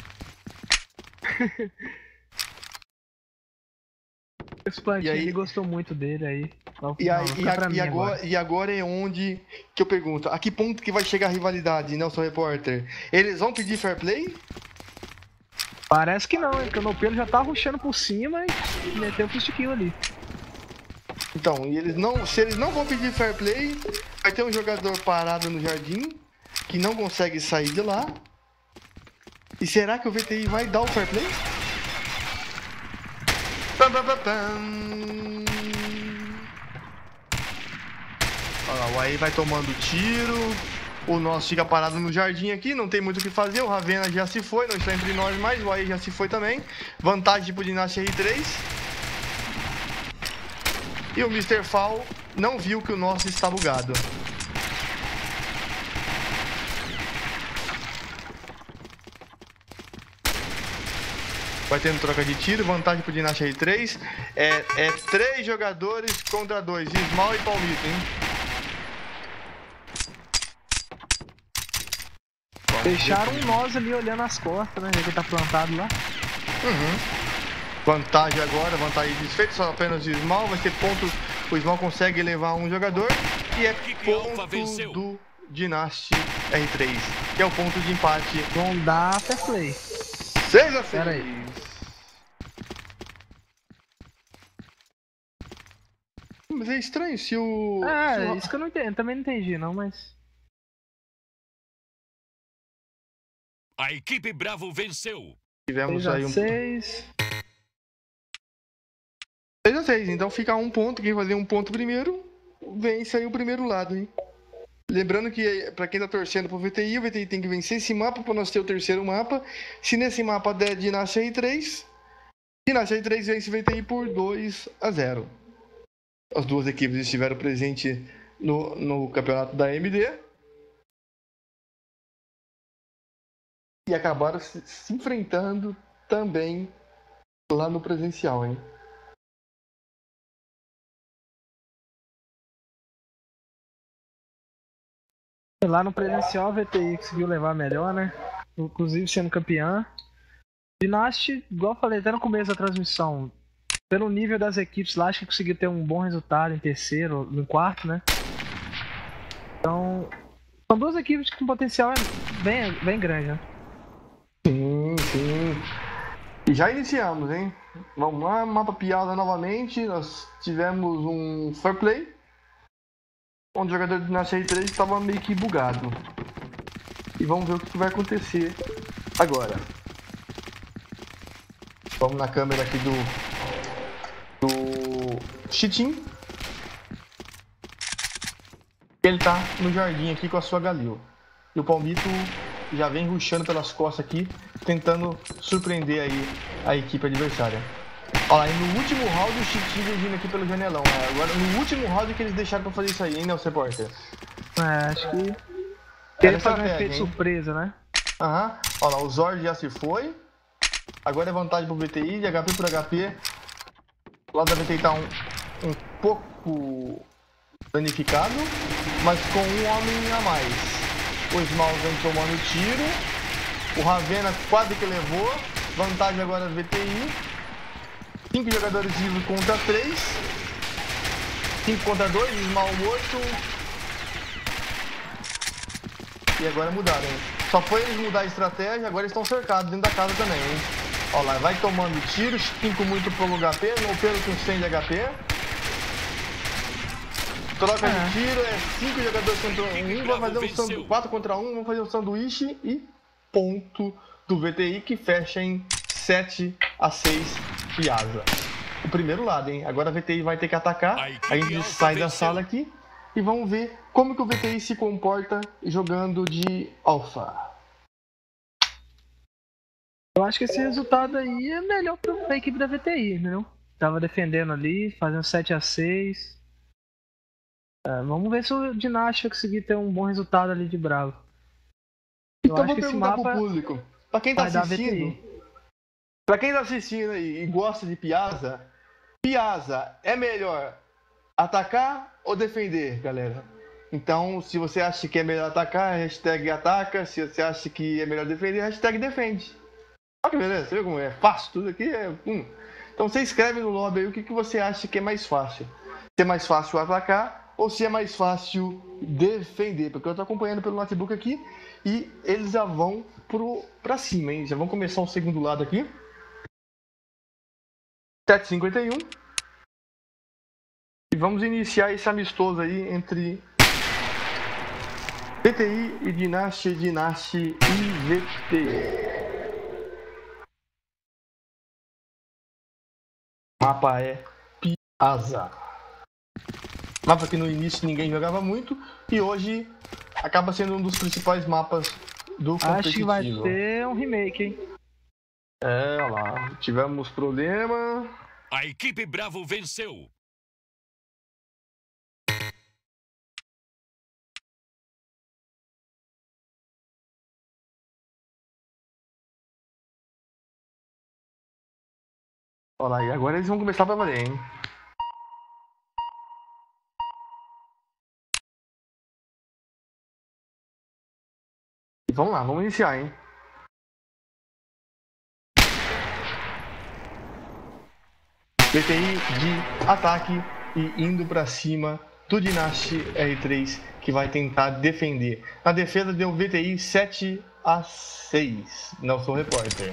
Esse plantinho ele gostou muito dele aí. E agora é onde que eu pergunto: a que ponto que vai chegar a rivalidade, Nelson Repórter? Eles vão pedir fair play? Parece que não, hein? Porque o Nopelo já tá rushando por cima e meteu o fist kill ali. Então, se eles não vão pedir fair play, vai ter um jogador parado no jardim que não consegue sair de lá. E será que o VTI vai dar o fair play? Olha lá, o AI vai tomando tiro. O nosso fica parado no jardim aqui, não tem muito o que fazer. O Ravena já se foi, não está entre nós mais. O AI já se foi também. Vantagem pro Dynasty R3. E o Mr. Fall não viu que o nosso está bugado. Vai tendo troca de tiro, vantagem pro Dynasty R3. É 3 jogadores contra 2, Ismael e Palmito, hein? Deixaram um nós ali olhando as costas, né? Já que tá plantado lá. Vantagem agora, vantagem desfeita, só apenas o Ismael. Vai ser ponto, o Ismael consegue levar um jogador. E é ponto do Dynasty R3, que é o ponto de empate. Vão dar fair play. 6-6. Pera aí. Mas é estranho se o... isso que eu não entendo, também não entendi não, mas... A equipe Bravo venceu. Tivemos aí 6-6. 6-6, então fica um ponto. Quem fazer um ponto primeiro, vence aí o primeiro lado, hein? Lembrando que pra quem tá torcendo pro VTI, o VTI tem que vencer esse mapa pra nós ter o terceiro mapa. Se nesse mapa der Dynasty R3, Dynasty R3 vence o VTI por 2-0. As duas equipes estiveram presentes no campeonato da AMD. E acabaram se enfrentando também lá no presencial, hein? Lá no presencial, a VTI conseguiu levar melhor, né? Inclusive sendo campeã. Dynasty, igual eu falei até no começo da transmissão, pelo nível das equipes lá, acho que conseguiu ter um bom resultado em terceiro, no quarto, né? Então, são duas equipes com potencial bem grande, né? Sim. E já iniciamos, hein? Vamos lá, mapa Piazza novamente. Nós tivemos um fair play, onde o jogador do Dinastia R3 estava meio que bugado. E vamos ver o que vai acontecer agora. Vamos na câmera aqui do Chitin. Ele tá no jardim aqui com a sua Galil. E o Palmito já vem rushando pelas costas aqui, tentando surpreender aí a equipe adversária. Olha lá, e no último round o Chitin veio vindo aqui pelo janelão. Né? Agora, no último round que eles deixaram pra fazer isso aí, hein, Nelson Repórter? Acho que ele fazer um efeito surpresa, né? Aham. Olha lá, o Zord já se foi. Agora é vantagem pro VTI, de HP por HP. O lado da VTI tá um pouco danificado, mas com um homem a mais. O Smal vem tomando tiro. O Ravena quase que levou. Vantagem agora do VTI. 5 jogadores vivos contra 3. 5 contra 2, Smal morto. E agora mudaram, hein? Só foi eles mudar a estratégia, agora eles estão cercados dentro da casa também, hein? Olha lá, vai tomando tiros, 5 muito pro HP, no pelo com 100 de HP. Troca de tiro, é 5 jogadores contra 1, vai fazer um sanduíche, 4 contra 1, vamos fazer um sanduíche e ponto do VTI que fecha em 7-6 Piazza. O primeiro lado, hein? Agora a VTI vai ter que atacar, a gente sai da sala aqui e vamos ver como que o VTI se comporta jogando de Alpha. Eu acho que esse resultado aí é melhor pra equipe da VTI, entendeu? Tava defendendo ali, fazendo 7-6. Vamos ver se o Dinastia conseguir ter um bom resultado ali de Bravo. Então vou perguntar pro público, pra quem tá assistindo aí e gosta de Piazza, é melhor atacar ou defender, galera? Então, se você acha que é melhor atacar, hashtag ataca. Se você acha que é melhor defender, hashtag defende. Olha que beleza, você viu como é fácil? Tudo aqui é... Então você escreve no lobby aí o que você acha que é mais fácil. Se é mais fácil atacar ou se é mais fácil defender. Porque eu tô acompanhando pelo notebook aqui e eles já vão pra cima, hein? Já vão começar o segundo lado aqui. 7h51. E vamos iniciar esse amistoso aí entre VTI e Dinastia e VTI. O mapa é Piazza. Mapa que no início ninguém jogava muito e hoje acaba sendo um dos principais mapas do competitivo. Acho que vai ter um remake, hein? Olha lá, tivemos problema. A equipe Bravo venceu. Olha lá, e agora eles vão começar pra valer, hein? Vamos lá, vamos iniciar, hein? VTI de ataque e indo pra cima do Dinastia R3 que vai tentar defender. Na defesa deu VTI 7-6. Nelson Repórter.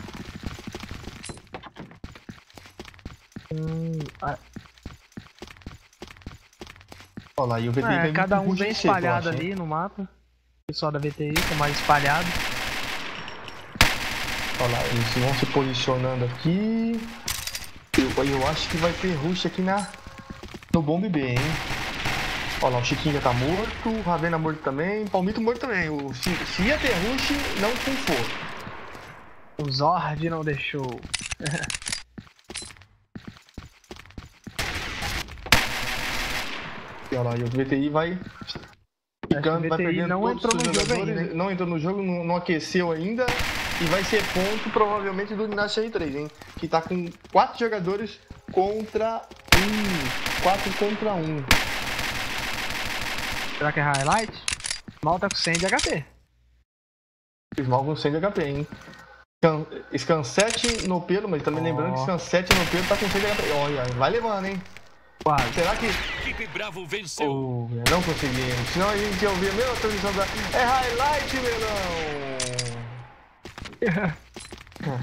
Olha lá, e o VTI cada um bem espalhado ali no mapa. O pessoal da VTI tá mais espalhado. Olha lá, eles vão se posicionando aqui. Eu acho que vai ter rush aqui no Bomb B, hein? Olha lá, o Chiquinho já tá morto, o Ravena morto também, Palmito morto também. Se ia ter rush, não for. O Zord não deixou. Olha lá, e o VTI vai ficando, vai perdendo não todos entrou os no jogo jogadores, ainda, não entrou no jogo, não aqueceu ainda. E vai ser ponto provavelmente do Dinastia R3, hein? Que tá com 4 jogadores contra 1. 4 contra 1. Será que é highlight? Mal tá com 100 de HP. Mal com 100 de HP, hein? Scansete no pelo, mas também lembrando que Scansete no pelo tá com 6 HP. Olha, vai levando, hein? Quase. Será que... Equipe Bravo venceu. não conseguimos. Senão a gente ia ouvir a mesma transmissão da... É highlight, melão!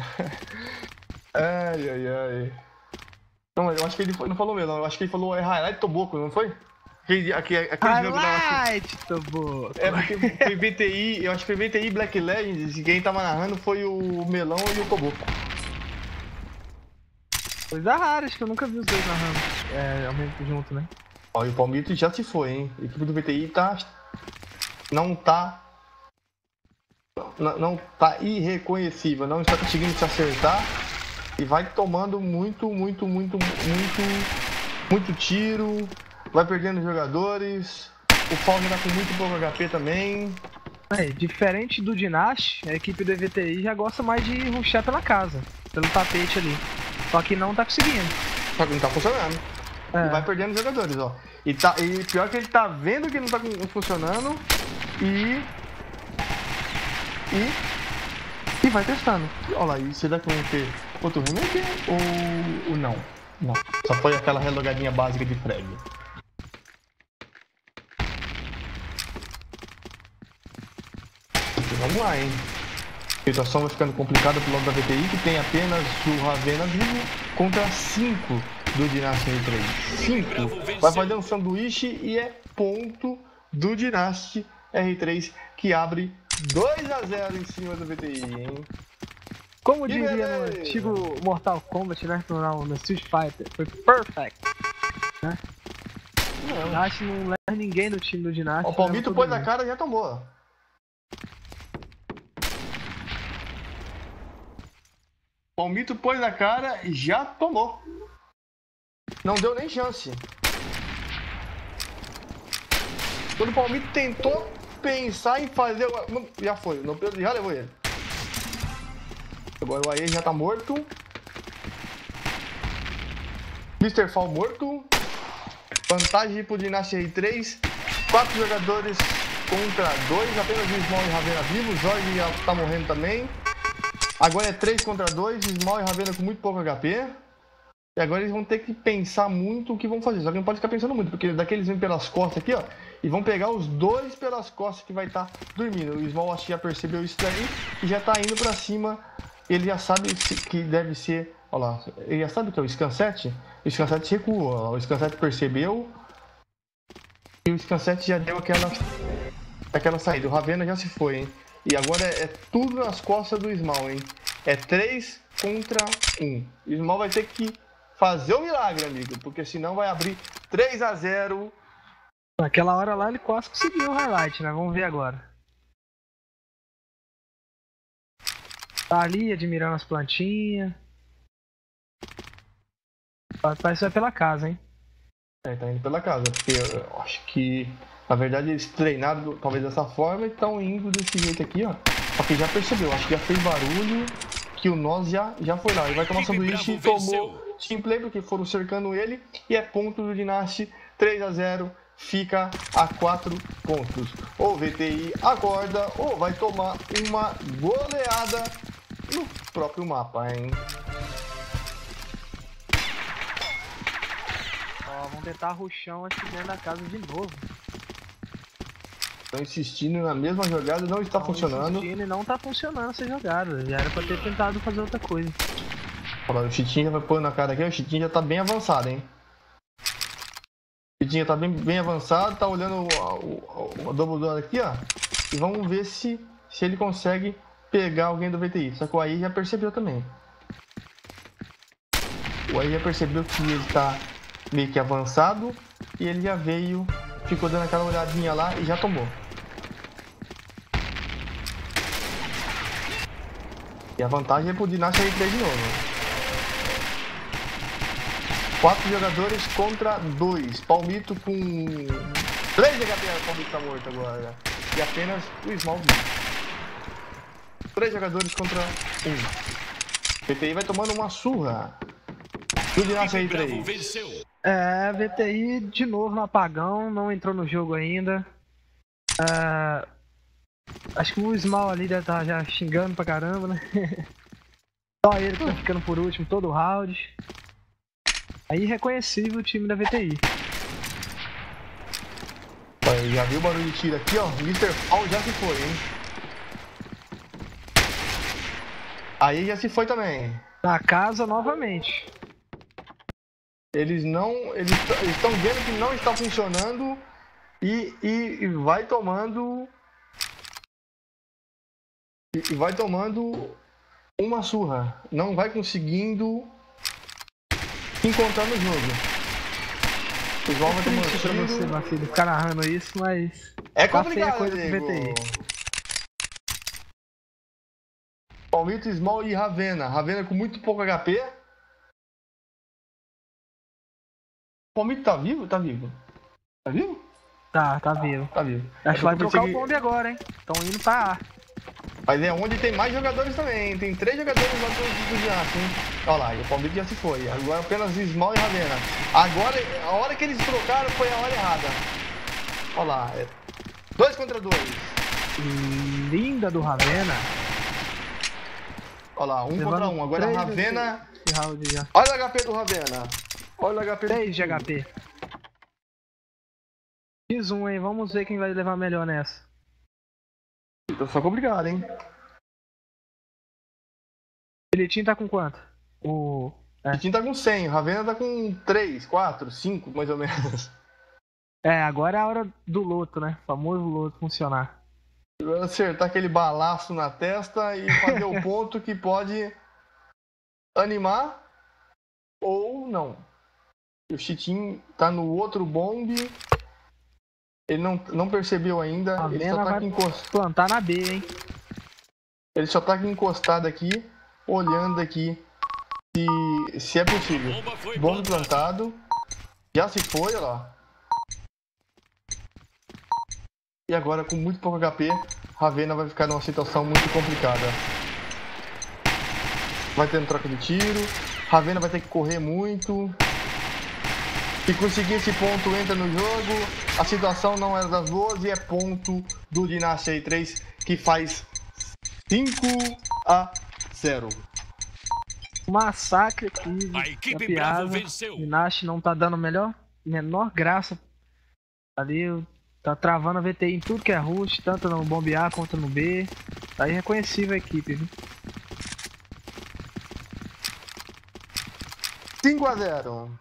Ai. Não, mas eu acho que ele não falou melão. Eu acho que ele falou highlight Toboco, não foi? Aquele jogo da... Highlight, Toboco. É porque foi VTI, eu acho que foi VTI Black Legends e quem tava narrando foi o Melão e o Toboco. Coisa rara, acho que eu nunca vi os dois narrando ao mesmo junto, né? Ó, e o Palmito já se foi, hein? A equipe do VTI não tá irreconhecível, não está conseguindo se acertar e vai tomando muito tiro, vai perdendo jogadores, o Fall já tá com muito pouco HP também. Diferente do Dynasty, a equipe do VTI já gosta mais de rushar pela casa, pelo tapete ali. Só que não tá conseguindo. Só que não tá funcionando. E vai perdendo jogadores, ó. E pior que ele tá vendo que não tá funcionando e vai testando. Olha lá, e será que vão ter outro remake ou não? Não. Só foi aquela relogadinha básica de frag. E vamos lá, hein. A situação vai ficando complicada pro lado da VTI, que tem apenas o Ravena vivo contra 5 do Dynasty R3. 5 vai fazer um sanduíche e é ponto do Dynasty R3 que abre 2-0 em cima do VTI, hein? Como diria no antigo Mortal Kombat, né? No Street Fighter, foi perfect, né? O Dynasty não leva ninguém no time do Dynasty. O Palmito pôs a cara e já tomou. Palmito pôs na cara e já tomou. Não deu nem chance. Quando o Palmito tentou pensar em fazer... Já foi, já levou ele. Agora o AE já tá morto. Mr. Fall morto. Vantagem pro Dynasty R3. 4 jogadores contra 2. Apenas o Small e Ravena vivos. Jorge já tá morrendo também. Agora é 3 contra 2, Small e Ravena com muito pouco HP. E agora eles vão ter que pensar muito o que vão fazer. Só que não pode ficar pensando muito, porque daqui eles vêm pelas costas aqui, ó. E vão pegar os dois pelas costas que vai estar dormindo. O Small acho que já percebeu isso daí e já tá indo pra cima. Ele já sabe que deve ser... Olha lá, ele já sabe que é o Scansete. O Scansete recuou, ó. O Scansete percebeu. E o Scansete já deu aquela saída. O Ravena já se foi, hein. E agora é tudo nas costas do Small, hein? É 3 contra 1. O Small vai ter que fazer o milagre, amigo, porque senão vai abrir 3-0. Naquela hora lá ele quase conseguiu o highlight, né? Vamos ver agora. Tá ali admirando as plantinhas. Parece que vai pela casa, hein? Tá indo pela casa, porque eu acho que... Na verdade, eles treinaram talvez dessa forma e estão indo desse jeito aqui, ó. Só que já percebeu, acho que já fez barulho, que o Nós já foi lá. Ele vai tomar sanduíche e tomou Teamplay, porque foram cercando ele. E é ponto do Dynasty, 3-0, fica a 4 pontos. O VTI acorda ou vai tomar uma goleada no próprio mapa, hein? Ó, vamos tentar rushão aqui dentro da casa de novo. Estão insistindo na mesma jogada, não está funcionando. Insistindo e não tá funcionando essa jogada. Já era pra ter tentado fazer outra coisa. Olha, o Chitinho já vai pôr na cara aqui, o Chitinho já tá bem avançado, hein? O Chitinho tá bem avançado, tá olhando o Double Door aqui, ó. E vamos ver se ele consegue pegar alguém do VTI. Só que o AI já percebeu também. O AI já percebeu que ele tá meio que avançado e ele já veio, ficou dando aquela olhadinha lá e já tomou. E a vantagem é pro Dynasty R3 de novo. 4 jogadores contra 2. Palmito com 3 de HP. O Palmito tá morto agora. E apenas o Small vivo. 3 jogadores contra 1. VTI vai tomando uma surra do Dynasty R3. VTI de novo no apagão. Não entrou no jogo ainda. Acho que o Small ali deve estar já xingando pra caramba, né? Só ele que tá ficando por último todo o round. É irreconhecível o time da VTI. Aí, já viu o barulho de tiro aqui, ó. O Mr. Fall já se foi, hein? Aí já se foi também. Na casa novamente. Eles estão vendo que não está funcionando e vai tomando. E vai tomando uma surra. Não vai conseguindo encontrar no jogo. Os Val vai tomando Triste pra você, tiro. meu filho, ficar narrando isso, mas... É tá feia a complicado, coisa pro amigo. VTI. Palmito, Small e Ravena. Ravena com muito pouco HP. Palmito tá vivo? Tá vivo. Tá vivo? Tá vivo. Tá vivo. Acho que vai trocar o consegui... bombe agora, hein? Estão indo pra A. Mas é onde tem mais jogadores também. Tem 3 jogadores lá do Giasse, hein? Olha lá, e o Palmito já se foi. Agora apenas Small e Ravena. Agora, a hora que eles trocaram foi a hora errada. Olha lá. 2 contra 2. Linda do Ravena. Olha lá, 1 contra 1. Agora a Ravena. Esse round já. Olha o HP do Ravena. Olha o HP do 3 de HP. X1, hein? Vamos ver quem vai levar melhor nessa. Tá só complicado, hein? O Elitinho tá com quanto? O Titinho tá com 100, o Ravena tá com 3, 4, 5, mais ou menos. agora é a hora do loto, né? O famoso loto funcionar. Acertar aquele balaço na testa e fazer o ponto que pode animar ou não. O Chitinho tá no outro bombe. Ele não percebeu ainda. A Ele Vena só tá vai aqui encostado. plantar na B, hein? Ele só tá aqui encostado aqui, olhando aqui se é possível. Bomba foi Bombe plantada. plantado. Já se foi, olha lá. E agora com muito pouco HP, Ravena vai ficar numa situação muito complicada. Vai tendo troca de tiro. Ravena vai ter que correr muito. Se conseguir esse ponto, entra no jogo. A situação não era das boas e é ponto do Dynasty R3 que faz 5-0. Massacre aqui. A equipe piada. Bravo venceu. Minashi não tá dando menor graça. Ali tá travando a VTI em tudo que é rush, tanto no bombe A quanto no B. Tá irreconhecível a equipe, viu? 5-0.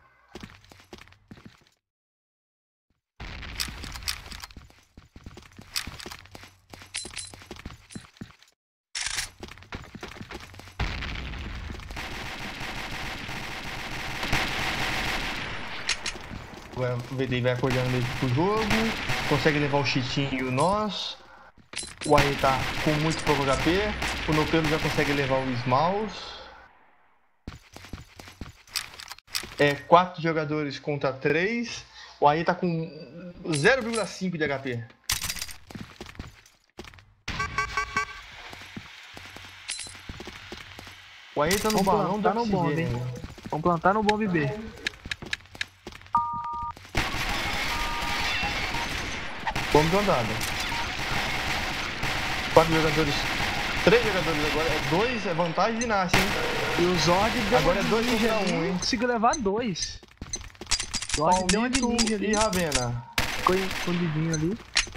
O VTI vai acordando meio pro jogo, consegue levar o Chitinho e o Nós. O Aê tá com muito pouco HP, o Nopelo já consegue levar o Smalls. É 4 jogadores contra 3. O Aê tá com 0,5 de HP. O Aê tá no Vamos balão do plantar no bombe, oxigênio. hein? Vamos plantar no bombe B. Bomba plantado. 4 jogadores. 3 jogadores agora. É 2, é vantagem de Nash, hein? E o Zord deu Agora é uma 2 de ninja contra 1, ali, hein? conseguiu levar 2. Zord deu uma de Palmito ninja ali, e Ravena. ficou escondidinho ali.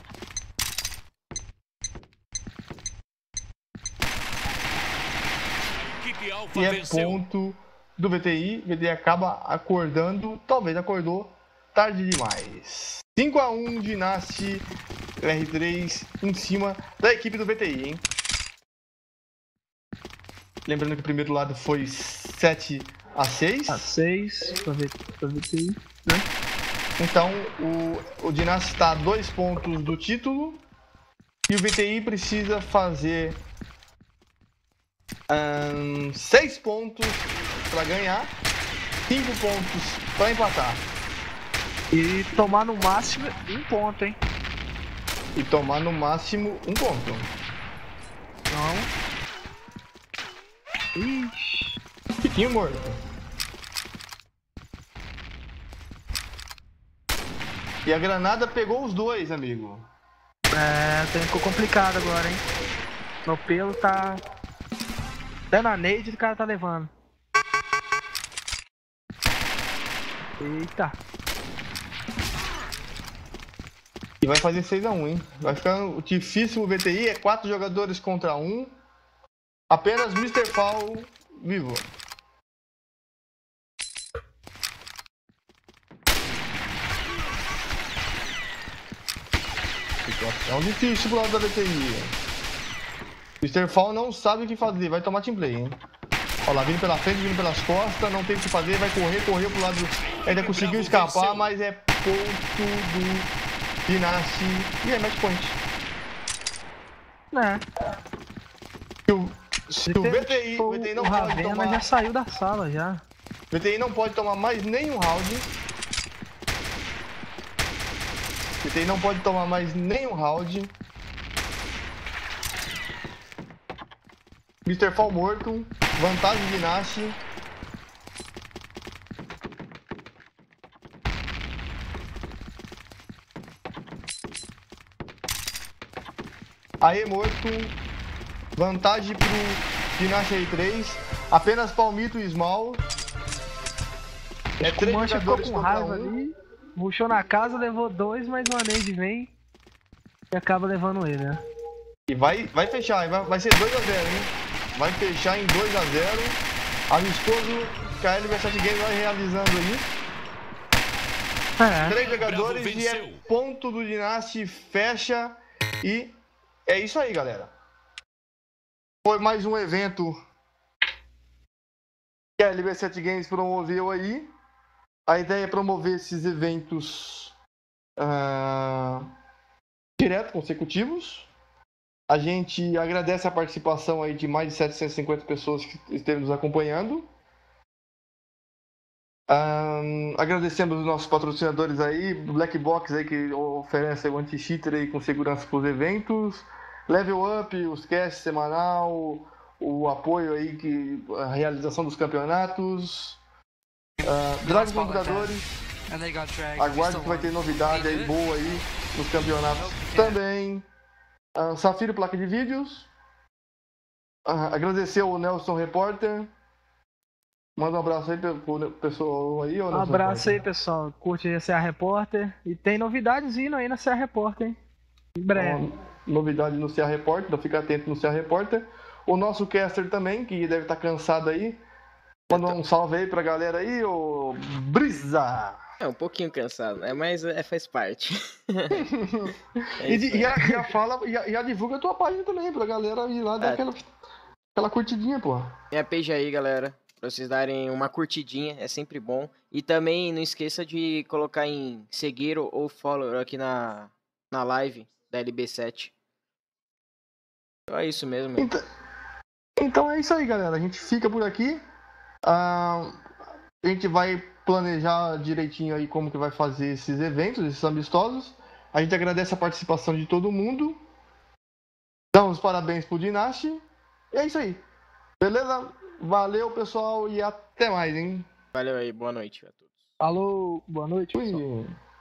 Equipe Alfa E é venceu. ponto do VTI. O VTI acaba acordando. Talvez acordou tarde demais. 5-1 Dynasty R3 em cima da equipe do VTI, hein? Lembrando que o primeiro lado foi 7-6. A 6 pra VTI, né? Então o Dynasty está a 2 pontos do título. E o VTI precisa fazer 6 pontos para ganhar, 5 pontos para empatar. E tomar no máximo 1 ponto, hein? E tomar no máximo 1 ponto. Então... Ixi... Piquinho morto. E a granada pegou os 2, amigo. ficou complicado agora, hein? Meu pelo tá Até na nade o cara tá levando. Eita. E vai fazer 6x1, hein? Vai ficar difícil o VTI, é 4 jogadores contra 1. Apenas Mr. Fall vivo. É um difícil pro lado da VTI. Mr. Fall não sabe o que fazer, vai tomar team play, hein? Olha lá, vindo pela frente, vindo pelas costas, não tem o que fazer, vai correr pro lado. Ainda conseguiu escapar, mas é ponto do Dynasty. E é match point. Se o VTI não pode tomar. Já saiu da sala já. O VTI não pode tomar mais nenhum round. O VTI não pode tomar mais nenhum round. Mr. Fall morto. Vantagem de Dynasty. Aê, morto. Vantagem pro Dynasty R3. Apenas Palmito e Small. É 3 jogadores com contra raiva 1. ali. Rushou na casa, levou 2, mas o Nade vem e acaba levando ele, né? E vai fechar, vai ser 2x0, hein? Vai fechar em 2x0. Amistoso que a LB7 Games vai realizando aí. 3 jogadores e é ponto do Dynasty, fecha. E é isso aí, galera. Foi mais um evento que a LB7 Games promoveu aí. A ideia é promover esses eventos direto, consecutivos. A gente agradece a participação aí de mais de 750 pessoas que esteve nos acompanhando. Agradecemos os nossos patrocinadores aí, Black Box aí que oferece o anti-cheater aí com segurança para os eventos, Level Up, os casts semanal, o apoio aí a realização dos campeonatos, Dragon Computadores, aguarde que vai ter novidade aí boa aí nos campeonatos também. Safiro Placa de Vídeos, agradecer ao Nelson Repórter. Manda um abraço aí pro pessoal aí. Um abraço aí, pessoal. Curte aí a CA Repórter. E tem novidades vindo aí na CA Repórter, hein? Em breve. Novidade no CA Repórter, então fica atento no CA Repórter. O nosso caster também, que deve estar cansado aí. Manda um salve aí pra galera aí, ô Brisa! É um pouquinho cansado, né? Mas faz parte. Já divulga a tua página também, pra galera ir lá dar aquela curtidinha, pô. Minha page aí, galera. Pra vocês darem uma curtidinha, é sempre bom. E também não esqueça de colocar em seguir ou follow aqui na live da LB7. Então é isso mesmo. Então é isso aí, galera. A gente fica por aqui. A gente vai planejar direitinho aí como que vai fazer esses eventos, esses amistosos. A gente agradece a participação de todo mundo. Damos parabéns pro Dynasty. E é isso aí. Beleza? Valeu, pessoal, e até mais, hein? Valeu aí, boa noite a todos. Falou, boa noite, pessoal. Fui.